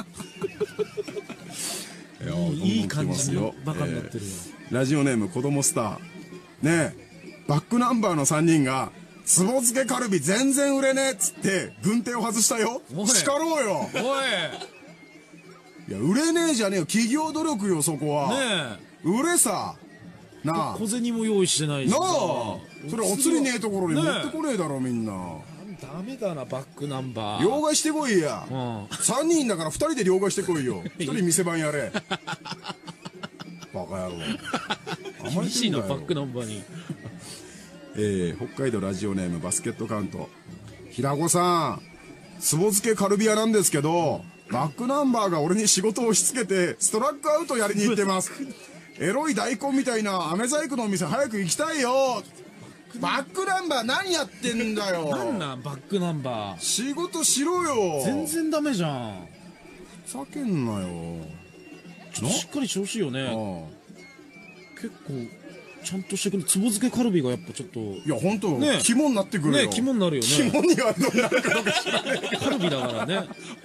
いい感じのバカになってるよ。 えー、ラジオネーム子供スター。ねえ、バックナンバーのさんにんがつぼ漬けカルビ全然売れねえっつって軍手を外したよ。叱ろうよ。 おい、 いや売れねえじゃねえよ、企業努力よそこは。 ねえ、売れさなあ。 小銭も用意してないしなあ、それお釣りねえところに持ってこねえだろみんな。 ダメだな、バックナンバー。 両替してこいや。うん、さんにんだからふたりで両替してこいよ。ひとり店番やれ。バカ野郎。 厳しいな、バックナンバーに。 えー、北海道ラジオネームバスケットカウント。平子さん、つぼ漬けカルビ屋なんですけど、バックナンバーが俺に仕事を押し付けてストラックアウトやりに行ってます。エロい大根みたいな飴細工のお店早く行きたいよ。バックナンバー何やってんだよ。 なんなんバックナンバー。 仕事しろよ。 全然ダメじゃん。 ふざけんなよ。 ちょっとしっかりしてほしいよね。 ああ、結構ちゃんとしてくる。つぼ漬けカルビがやっぱちょっと、 いや本当ね、肝になってくるよ。 ね、肝になるよね。 肝にはどうなるかどうか知らないけどカルビだからね。ああ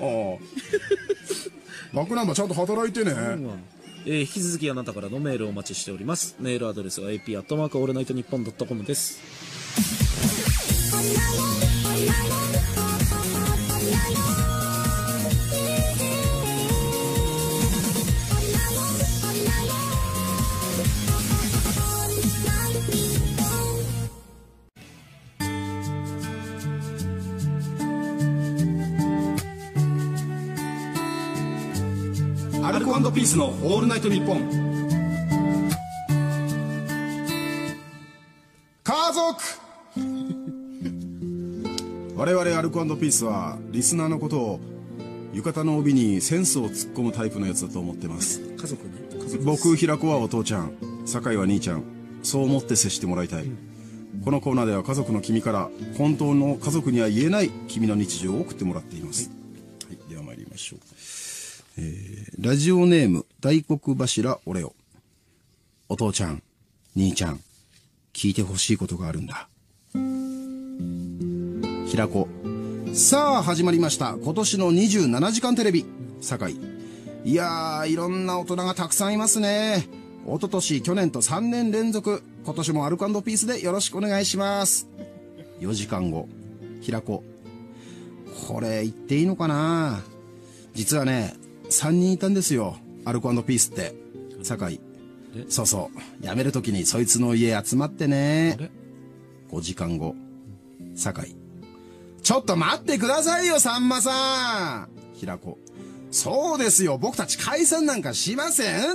バックナンバーちゃんと働いてね。 うん、えー、引き続きあなたからのメールをお待ちしております。メールアドレスは エーピー アットマーク オールナイトニッポンドットコム です。 アルコ&ピースのオールナイトニッポン。家族我々アルコ&ピースはリスナーのことを浴衣の帯にセンスを突っ込むタイプのやつだと思ってます。 家族ね。家族僕平子はお父ちゃん、酒井は兄ちゃん、 そう思って接してもらいたい。このコーナーでは家族の君から本当の家族には言えない君の日常を送ってもらっています。はい、では参りましょう。えー、ラジオネーム大黒柱オレオ。お父ちゃん、兄ちゃん、聞いてほしいことがあるんだ。平子。さあ始まりました、今年のにじゅうななじかんテレビ堺。いやー、いろんな大人がたくさんいますね。一昨年去年とさんねん連続、今年もアルコ&ピースでよろしくお願いします。よじかんご、平子。これ言っていいのかな。実はね、さんにんいたんですよ、アルコ&ピースって堺。そうそう、辞める時にそいつの家集まってね。ごじかんご、堺。ちょっと待ってくださいよ、さんまさん。平子。そうですよ、僕たち解散なんかしませんって。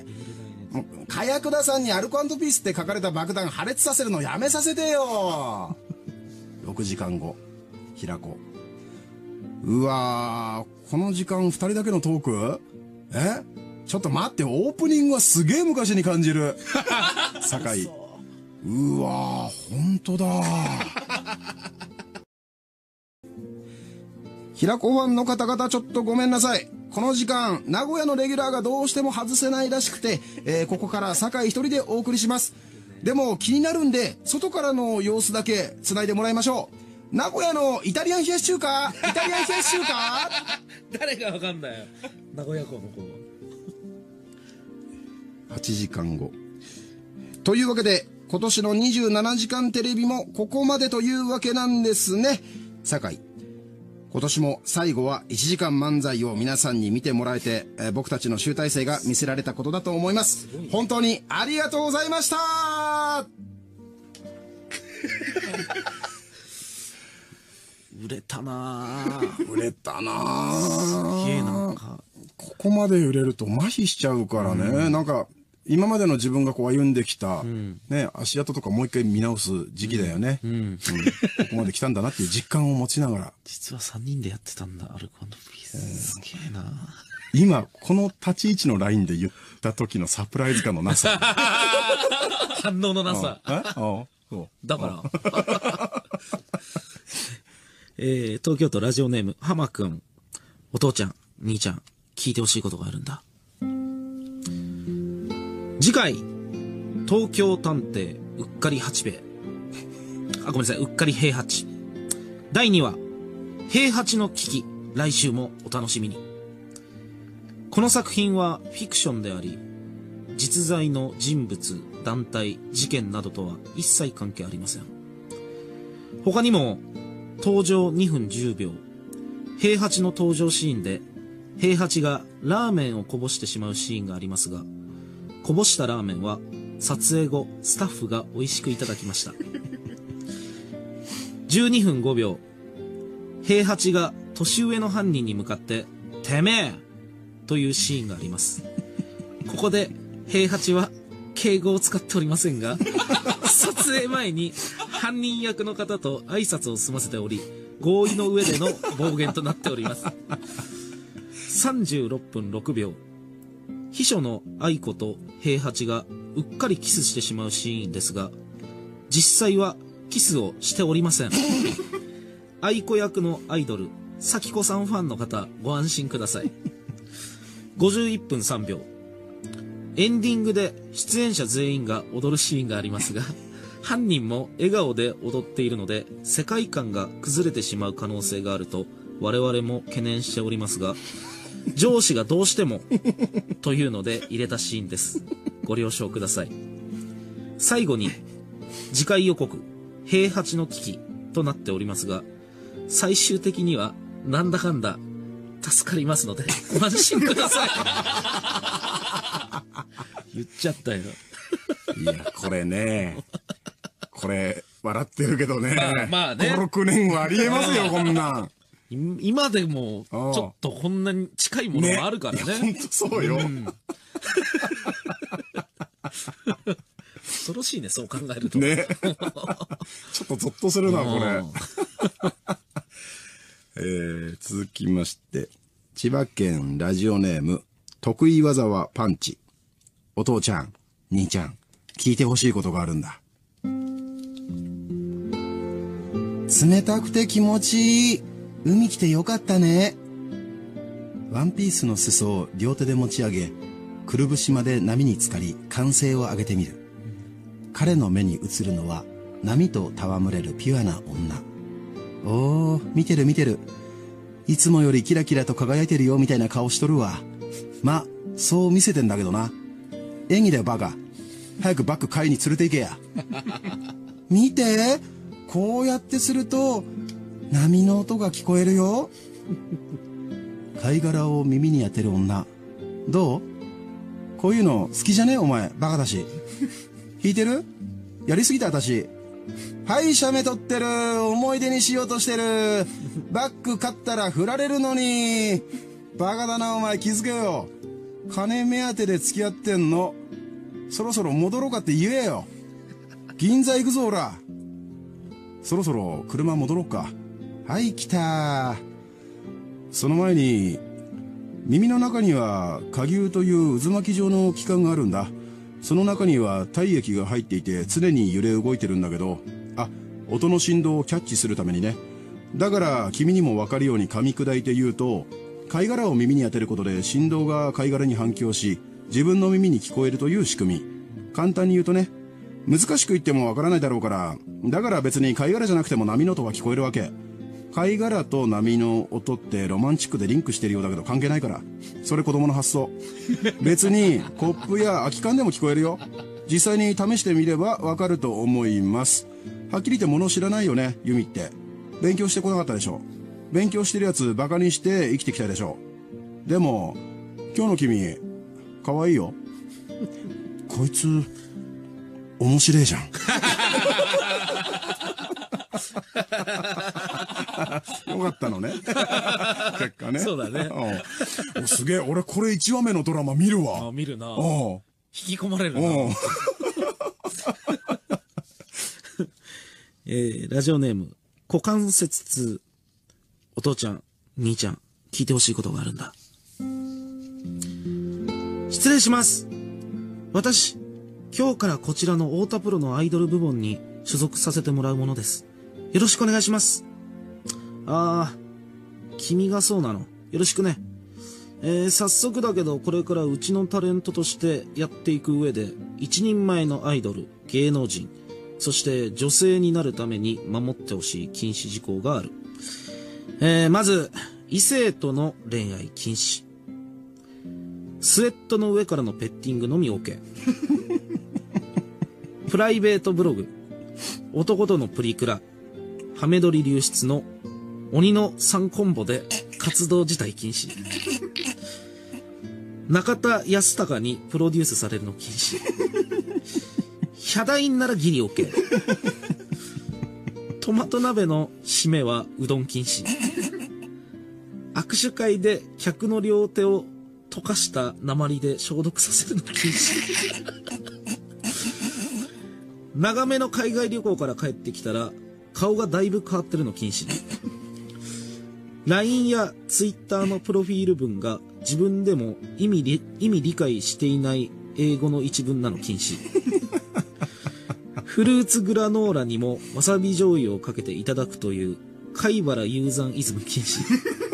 かやくださんにアルコ&ピースって書かれた爆弾破裂させるのやめさせてよ。ろくじかんご、平子。うわー、この時間ふたりだけのトーク？え？ちょっと待って、オープニングはすげえ昔に感じる。堺。うわー、ほんとだ。平子ファンの方々、ちょっとごめんなさい。この時間、名古屋のレギュラーがどうしても外せないらしくて、えー、ここから堺一人でお送りします。でも気になるんで、外からの様子だけ繋いでもらいましょう。名古屋のイタリアン冷やし中華、イタリアン冷やし中華。 誰がわかんないよ、名古屋港の子。 はちじかんご。というわけで、今年のにじゅうななじかんテレビもここまでというわけなんですね。堺。今年も最後はいちじかん漫才を皆さんに見てもらえて、えー、僕たちの集大成が見せられたことだと思います。本当にありがとうございました。 売れたなぁ。 売れたなぁ。 すげえ、なんかここまで売れると麻痺しちゃうからね、うん、なんか今までの自分がこう歩んできた、うん、ね、足跡とかもう一回見直す時期だよね、うんうんうん、ここまで来たんだなっていう実感を持ちながら。 実はさんにんでやってたんだ、アルコ&ピース。すげえな。 今この立ち位置のラインで言った時のサプライズ感のなさ。 反応のなさ。 ああそうだからえー、東京都ラジオネーム浜くん。お父ちゃん、兄ちゃん、聞いてほしいことがあるんだ。次回、東京探偵うっかり八兵衛。あ、ごめんなさい、うっかり平八。だいにわ、平八の危機。来週もお楽しみに。この作品はフィクションであり、実在の人物、団体、事件などとは一切関係ありません。他にも、登場にふんじゅうびょう、平八の登場シーンで、平八がラーメンをこぼしてしまうシーンがありますが、こぼしたラーメンは撮影後スタッフが美味しくいただきました。じゅうにふんごびょう、平八が年上の犯人に向かっててめえというシーンがあります。ここで平八は敬語を使っておりませんが、撮影前に犯人役の方と挨拶を済ませており、合意の上での暴言となっております。さんじゅうろっぷんろくびょう、秘書の愛子と平八がうっかりキスしてしまうシーンですが、実際はキスをしておりません。愛子役のアイドル、咲子さんファンの方、ご安心ください。ごじゅういっぷんさんびょう、エンディングで出演者全員が踊るシーンがありますが、犯人も笑顔で踊っているので、世界観が崩れてしまう可能性があると我々も懸念しておりますが、上司がどうしてもというので入れたシーンです。ご了承ください。最後に次回予告、平八の危機となっておりますが、最終的にはなんだかんだ助かりますのでご安心ください。言っちゃったよ。 いや、これね、これ笑ってるけどね、 まあ、まあね、 ご、ろくねんはありえますよ、こんなん。 今でもちょっとこんなに近いものもあるからね。 本当、ね、そうよ。うん、 恐ろしいね、そう考えると。 ね。ちょっとゾッとするな、これ。えー、続きまして、千葉県ラジオネーム、得意技はパンチ。お父ちゃん、兄ちゃん、 聞いてほしいことがあるんだ。冷たくて気持ちいい。海来てよかったね。ワンピースの裾を両手で持ち上げ、くるぶしまで波に浸かり、歓声を上げてみる。彼の目に映るのは、波と戯れるピュアな女。おー、見てる見てる。いつもよりキラキラと輝いてるよみたいな顔しとるわ。ま、そう見せてんだけどな。演技だよバカ。早くバッグ買いに連れて行けや。見て、こうやってすると波の音が聞こえるよ。貝殻を耳に当てる女。どう？こういうの好きじゃね？お前バカだし。弾いてる？やりすぎた私。はい、写メ撮ってる。思い出にしようとしてる。バッグ買ったら振られるのに。バカだなお前、気づけよ。金目当てで付き合ってんの。そろそろ戻ろうかって言えよ。銀座行くぞおら。そろそろ車戻ろうか。はい来た。その前に耳の中には蝸牛という渦巻き状の器官があるんだ。その中には体液が入っていて常に揺れ動いてるんだけど、あ、音の振動をキャッチするためにね。だから君にも分かるように噛み砕いて言うと、貝殻を耳に当てることで振動が貝殻に反響し、自分の耳に聞こえるという仕組み。簡単に言うとね、難しく言ってもわからないだろうから、だから別に貝殻じゃなくても波の音が聞こえるわけ。貝殻と波の音ってロマンチックでリンクしてるようだけど関係ないから。それ子供の発想。別にコップや空き缶でも聞こえるよ。実際に試してみればわかると思います。はっきり言って物知らないよね、ユミって。勉強してこなかったでしょ。勉強してるやつバカにして生きてきたでしょ。でも今日の君可愛いよ。こいつ面白いじゃん。よかったのね。結果ね。 そうだね。 おすげえ、俺これいちわめのドラマ見るわ。 あ、見るな。 お引き込まれるな。えー、ラジオネーム、股関節痛。お父ちゃん、兄ちゃん、聞いてほしいことがあるんだ。失礼します。私、今日からこちらの太田プロのアイドル部門に所属させてもらうものです。よろしくお願いします。あー、君がそうなの。よろしくね。えー、早速だけどこれからうちのタレントとしてやっていく上で、一人前のアイドル、芸能人、そして女性になるために守ってほしい禁止事項がある。えー、まず、異性との恋愛禁止。スウェットの上からのペッティングのみ OK。プライベートブログ、男とのプリクラ、ハメ撮り流出の鬼のさんコンボで活動自体禁止。中田康隆にプロデュースされるの禁止。ヒャダインならギリ OK。トマト鍋の締めはうどん禁止。握手会で客の両手を溶かした鉛で消毒させるの禁止。長めの海外旅行から帰ってきたら顔がだいぶ変わってるの禁止。ライン や ツイッター のプロフィール文が自分でも意味り意味理解していない英語の一文なの禁止。フルーツグラノーラにもわさび醤油をかけていただくという貝原雄山イズム禁止。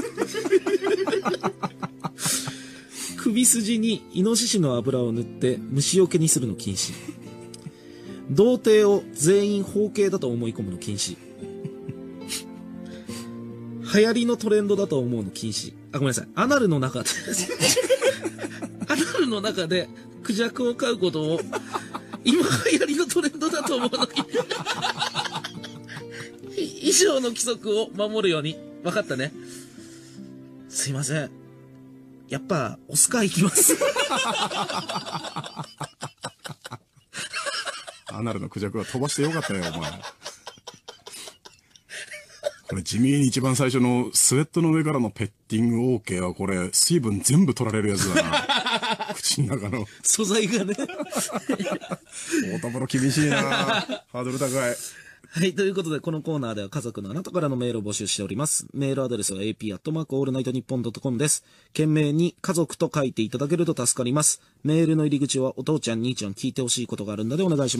首筋にイノシシの油を塗って虫除けにするの禁止。童貞を全員包茎だと思い込むの禁止。流行りのトレンドだと思うの禁止。あ、ごめんなさい。アナルの中でアナルの中でクジャクを飼うことを今流行りのトレンドだと思うの禁止。以上の規則を守るように。分かったね。すいません。やっぱオスカー行きます。 アナルのクジャクは飛ばしてよかったよお前。これ地味に一番最初のスウェットの上からのペッティング OK はこれ水分全部取られるやつだな。口の中の素材がね。 太田プロ厳しいな。ハードル高い。 はい。ということで、このコーナーでは家族のあなたからのメールを募集しております。メールアドレスは エーピー アットマーク オールナイトニッポン ドットコム です。懸命に家族と書いていただけると助かります。メールの入り口はお父ちゃん、兄ちゃん聞いてほしいことがあるんだでお願いします。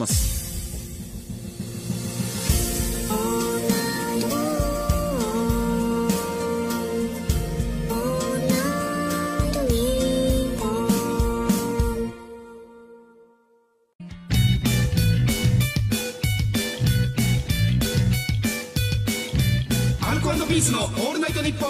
ピースのオールナイトニッポン。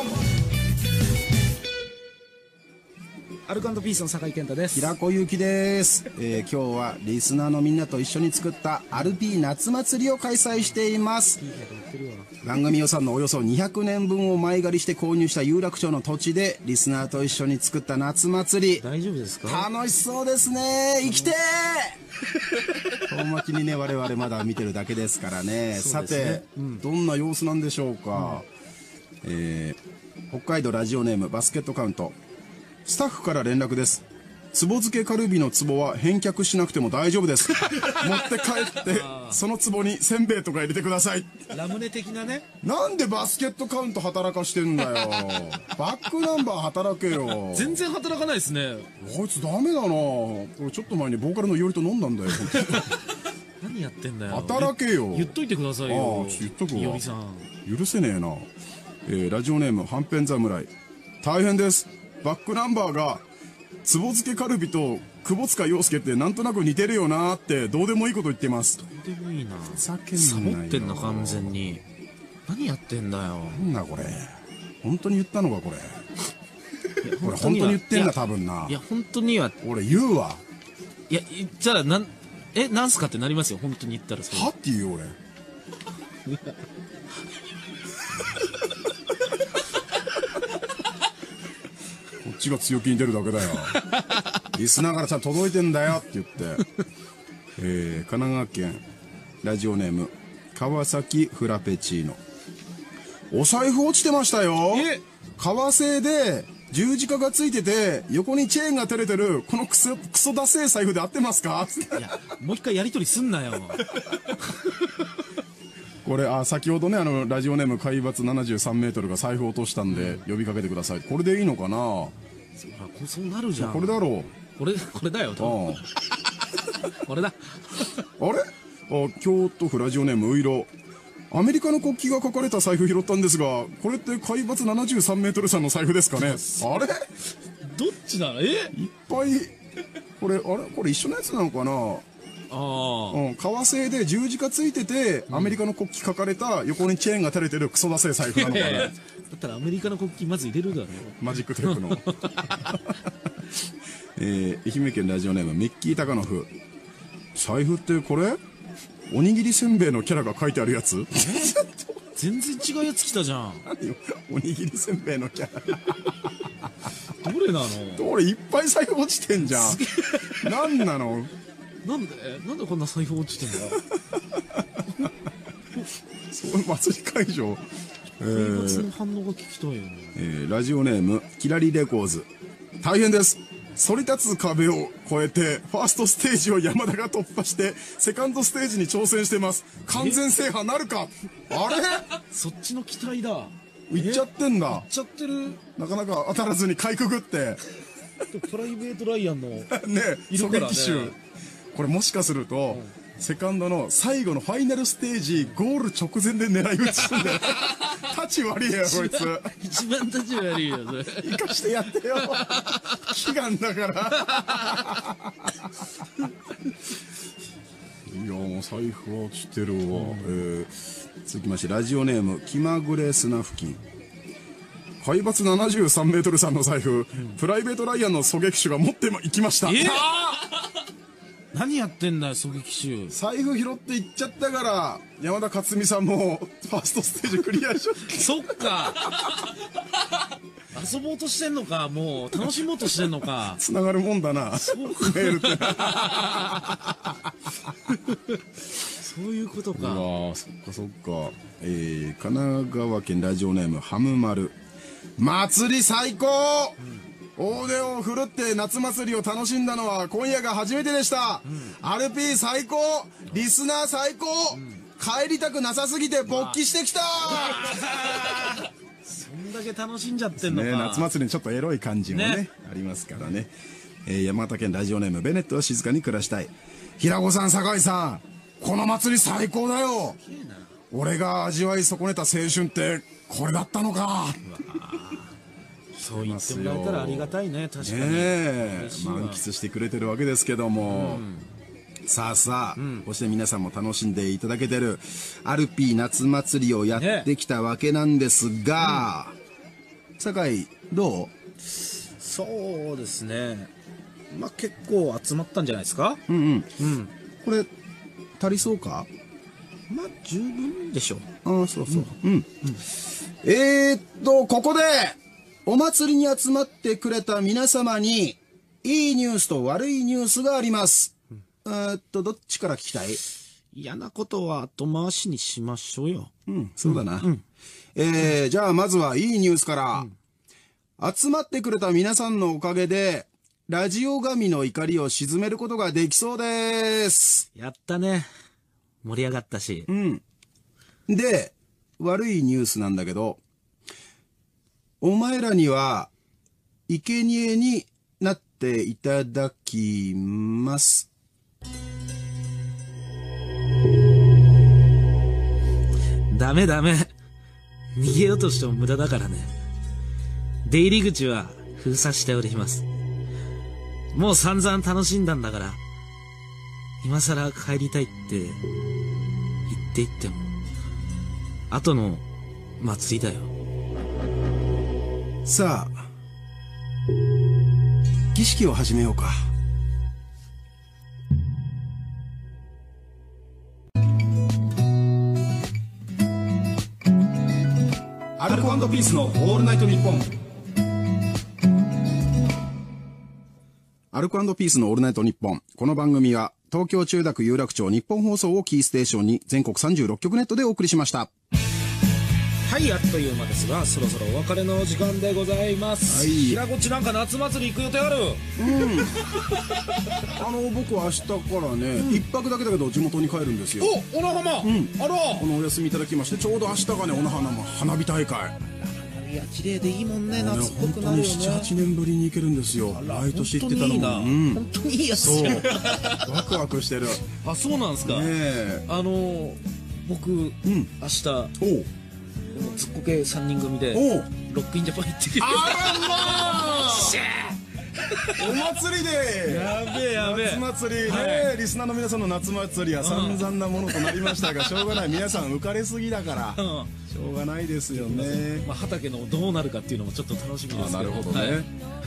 アルコ&ピースの酒井健太です。 平子祐希です、えー、今日はリスナーのみんなと一緒に作ったアルピー夏祭りを開催しています。番組予算のおよそにひゃくねんぶんを前借りして購入した有楽町の土地でリスナーと一緒に作った夏祭り。 大丈夫ですか？ 楽しそうですね。生きてー遠巻きにね我々まだ見てるだけですからね。さて、うん、どんな様子なんでしょうか。うんえー、北海道ラジオネームバスケットカウント。スタッフから連絡です。つぼ漬けカルビの壺は返却しなくても大丈夫です。持って帰ってその壺にせんべいとか入れてください。 ラムネ的なね。 なんでバスケットカウント働かしてんだよ。バックナンバー働けよ。 全然働かないですね。 あいつダメだな。俺ちょっと前にボーカルのよりと飲んだんだよ。 何やってんだよ。 働けよ。 言っといてくださいよ。 ああ言っとくわ。 よりさん許せねえな。えー、ラジオネームはんぺん侍。大変です。バックナンバーがつぼ漬けカルビと窪塚洋介ってなんとなく似てるよなーってどうでもいいこと言ってます。 どうでもいいな。 ふざけんなよ。 サボってんな完全に。何やってんだよ。 なんだこれ。本当に言ったのかこれ。これ本当に言ってんだ多分な。 いや本当には俺言うわ。 いや言ったらなんえなんすかってなりますよ。本当に言ったら。 はって言うよ俺。こっちが強気に出るだけだよ。リスナーからちゃんと届いてんだよって言って、えー、神奈川県ラジオネーム川崎フラペチーノ。お財布落ちてましたよ。 え革製で十字架がついてて横にチェーンが照れてるこのクソクソダセー財布で合ってますか？ いやもう一回やり取りすんなよ。 これあ先ほどねあのラジオネーム海抜ななじゅうさんメートルが財布落としたんで呼びかけてください。これでいいのかな。 そうそうなるじゃん。 これだろう。 これこれだよ。これだ。 あれあ京都府ラジオネームういろ。アメリカの国旗が書かれた財布拾ったんですがこれって海抜ななじゅうさんメートルさんの財布ですかね。あれどっちなの。えいっぱいこれあれこれ一緒のやつなのかな。 あうん、革製で十字架ついてて、うん、アメリカの国旗書かれた横にチェーンが垂れてるクソダセー財布なのかな。だったらアメリカの国旗まず入れるだろ。 マジックテープの、えー、愛媛県ラジオネームミッキー高野夫。財布ってこれおにぎりせんべいのキャラが書いてあるやつ。 全然違うやつ来たじゃん。 おにぎりせんべいのキャラどれなの。 どれいっぱい財布落ちてんじゃん。なんなの。 なんでなんでこんな財布落ちてんだよ。 そう祭り会場。 えー、の反応が聞きたいよね。 えー、ラジオネームキラリレコーズ。大変です。反り立つ壁を越えてファーストステージを山田が突破してセカンドステージに挑戦してます。完全制覇なるか。あれそっちの期待だ。 行っちゃってんだ。行っちゃってる。 なかなか当たらずにかいくぐってプライベートライアンのね狙撃手。これもしかすると、うん、セカンドの最後のファイナルステージゴール直前で狙い撃ちしてんだよ。立ち悪いよこいつ。 一番立ち悪いよそれ。 生かしてやってよ。悲願だから。いやもう財布は落ちてるわ、うんえー、続きましてラジオネーム気まぐれ砂付近。海抜ななじゅうさんメートルさんの財布、うん、プライベートライアンの狙撃手が持っていきました。えー何やってんだよ狙撃手。 財布拾っていっちゃったから山田勝美さんもファーストステージクリアしちゃった。 そっか遊ぼうとしてんのか。もう楽しもうとしてんのか。 つながるもんだなメールってそういうことか。 うわそっかそっか、えー、神奈川県ラジオネームハムマル。祭り最高、うん大腕を振るって夏祭りを楽しんだのは今夜が初めてでした、うん、アールピー 最高リスナー最高、うん、 帰りたくなさすぎて勃起してきたそんだけ楽しんじゃってんのか、 ね、夏祭りにちょっとエロい感じもね、 ねありますからね。えー山形県ラジオネームベネットは静かに暮らしたい。平子さん、酒井さん、この祭り最高だよ。俺が味わい損ねた青春ってこれだったのか。 そう言ってもらえたらありがたいね。確かに、 ねえ嬉しいわ満喫してくれてるわけですけども、さあさあ、こうして皆さんも楽しんでいただけてるアルピー夏祭りをやってきたわけなんですが、酒井どう？ そうですね、まあ結構集まったんじゃないですか。 うんうん、 うんこれ足りそうか？ まあ十分でしょう。 ああそうそう、うん、うん、えー、っとここでお祭りに集まってくれた皆様にいいニュースと悪いニュースがあります。えーっとどっちから聞きたい？ 嫌なことは後回しにしましょうよ。 うん、そうだな。うん、えー、じゃあまずはいいニュースから、うん、集まってくれた皆さんのおかげでラジオ神の怒りを鎮めることができそうです。 やったね。盛り上がったし。 うん。で、悪いニュースなんだけど、お前らには生贄になっていただきます。 ダメダメ。逃げようとしても無駄だからね。出入り口は封鎖しております。もう散々楽しんだんだから、今更帰りたいって言っていっても、後の祭りだよ。 さあ、儀式を始めようか。アルコ&ピースのオールナイトニッポン。アルコ&ピースのオールナイトニッポン。この番組は東京千代田区有楽町日本放送をキーステーションに全国さんじゅうろっきょくネットでお送りしました。 はい、あっという間ですが、そろそろお別れの時間でございます。はい、平子ちなんか夏祭り行く予定ある？ うん。あの僕は明日からね、うん、一泊だけだけど地元に帰るんですよ。 お、小野浜。うん。あら。 このお休みいただきまして、ちょうど明日がね、小野浜の花火大会。 いや綺麗でいいもんね、夏っぽくなるよね。 ななはちねんぶりに行けるんですよ。毎年行ってたのも。 本当にいいやつじゃん。 ワクワクしてる。 あ、そうなんですか。ね、あの僕、うん、明日おずっこけさんにん組でロックインジャパン行ってきて。あらまあお祭りでやべえやべえ夏祭りね、はい、リスナーの皆さんの夏祭りは散々なものとなりましたが、しょうがない、皆さん浮かれすぎだから、うん、しょうがないですよね。 まあ、畑のどうなるかっていうのもちょっと楽しみですけど。あ、 なるほどね、はい、 そう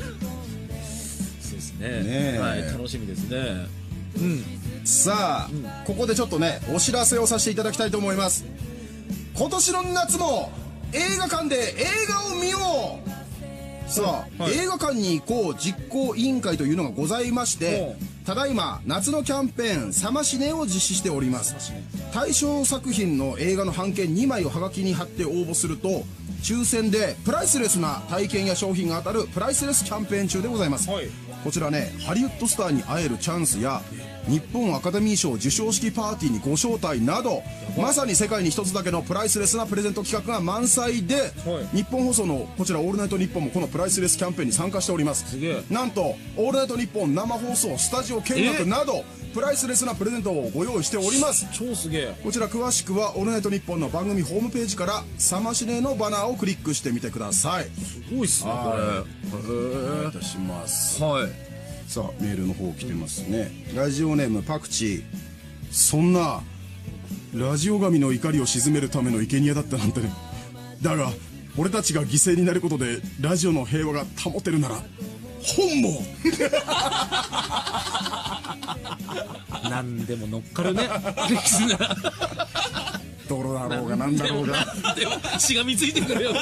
ですね、ね、はい、楽しみですね。 うん、さあ、うん、ここでちょっとねお知らせをさせていただきたいと思います。今年の夏も映画館で映画を見よう。さあ、はい、映画館に行こう実行委員会というのがございまして、ただいま夏のキャンペーンサマシネを実施しております。対象作品の映画の半券にまいをはがきに貼って応募すると抽選でプライスレスな体験や商品が当たるプライスレスキャンペーン中でございます、はい、こちらねハリウッドスターに会えるチャンスや日本アカデミー賞授賞式パーティーにご招待などまさに世界に一つだけのプライスレスなプレゼント企画が満載で、はい、日本放送のこちらオールナイトニッポンもこのプライスレスキャンペーンに参加しております。なんとオールナイトニッポン生放送スタジオ見学などプライスレスなプレゼントをご用意しております。 超すげえ。 こちら詳しくはオールナイトニッポンの番組ホームページからサマシネのバナーをクリックしてみてください。 すごいっすねこれ。 お願いいたします。 はい。 さあメールの方来てますね。ラジオネームパクチー。そんなラジオ神の怒りを鎮めるための生贄だったなんてね。だが俺たちが犠牲になることでラジオの平和が保てるなら本望何でも乗っかるね泥だろうが何だろうがでもしがみついてくるよ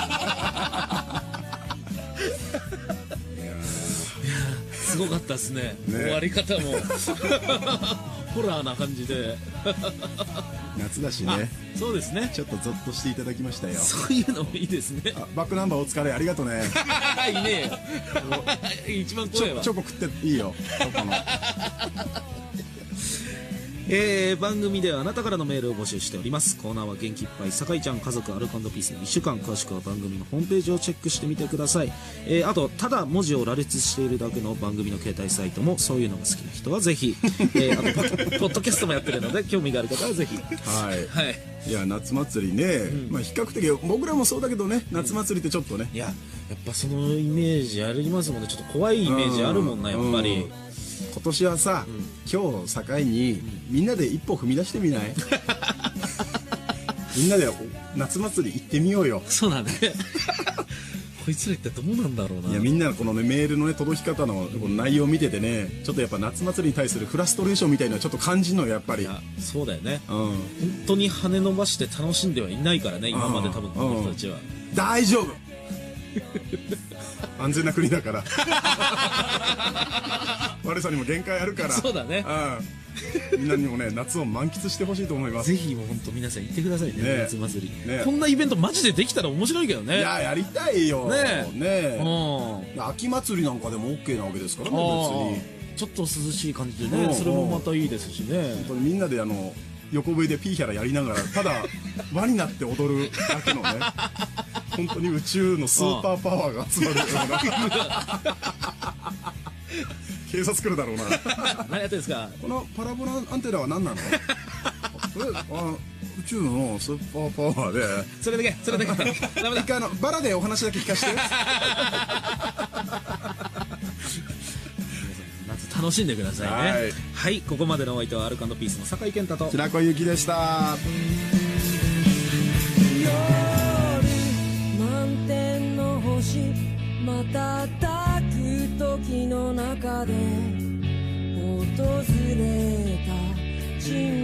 すごかったですね、ね、終わり方もホラーな感じで夏だしね。 そうですね。 ちょっとゾッとしていただきましたよ。 そういうのもいいですね。 バックナンバーお疲れありがとうねいいねえよ一番怖いわ。 チョコ食っていいよチョコのえー、番組ではあなたからのメールを募集しております。コーナーは元気いっぱい酒井ちゃん家族アルコ&ピースのいっしゅうかん、詳しくは番組のホームページをチェックしてみてください。えー、あとただ文字を羅列しているだけの番組の携帯サイトも、そういうのが好きな人はぜひ、えー、あとポッドキャストもやってるので興味がある方はぜひ。 はいはい、 いや夏祭りね、うん、まあ比較的僕らもそうだけどね、夏祭りってちょっとね、 いややっぱそのイメージありますもんね。ちょっと怖いイメージあるもんな、やっぱり。 今年はさ、うん、今日境にみんなで一歩踏み出してみない？みんなで夏祭り行ってみようよ。 そうだね。こいつらってどうなんだろうな。 いやみんなのこのねメールのね届き方のこの内容を見ててね、ちょっとやっぱ夏祭りに対するフラストレーションみたいなのはちょっと感じるのよやっぱり。いやそうだよね、うん、本当に羽伸ばして楽しんではいないからね、今まで多分この人たちは。 大丈夫。安全な国だから。悪さにも限界あるから。 そうだね、 うん、みんなにもね夏を満喫してほしいと思います。 ぜひもう本当皆さん行ってください ね, ね夏祭り、ね、こんなイベントマジでできたら面白いけどね。 いややりたいよねえ、ねえ、うん、秋祭りなんかでも OK なわけですからね。別にちょっと涼しい感じでね、うん、それもまたいいですしね。 本当にみんなであの横笛でピーヒャラやりながらただ輪になって踊るだけのね本当に宇宙のスーパーパワーが集まるような警察来るだろうな。 何やってんですか。 このパラボラアンテナは何なの？これあ宇宙のスーパーパワーで。 それだけそれだけ。ダメだ。 一回あのバラでお話だけ聞かせて。 夏楽しんでくださいね。はい、はい、ここまでのお相手はアルコ&ピースの酒井健太と平子ゆきでした。 満天の星瞬く時の中で訪れた人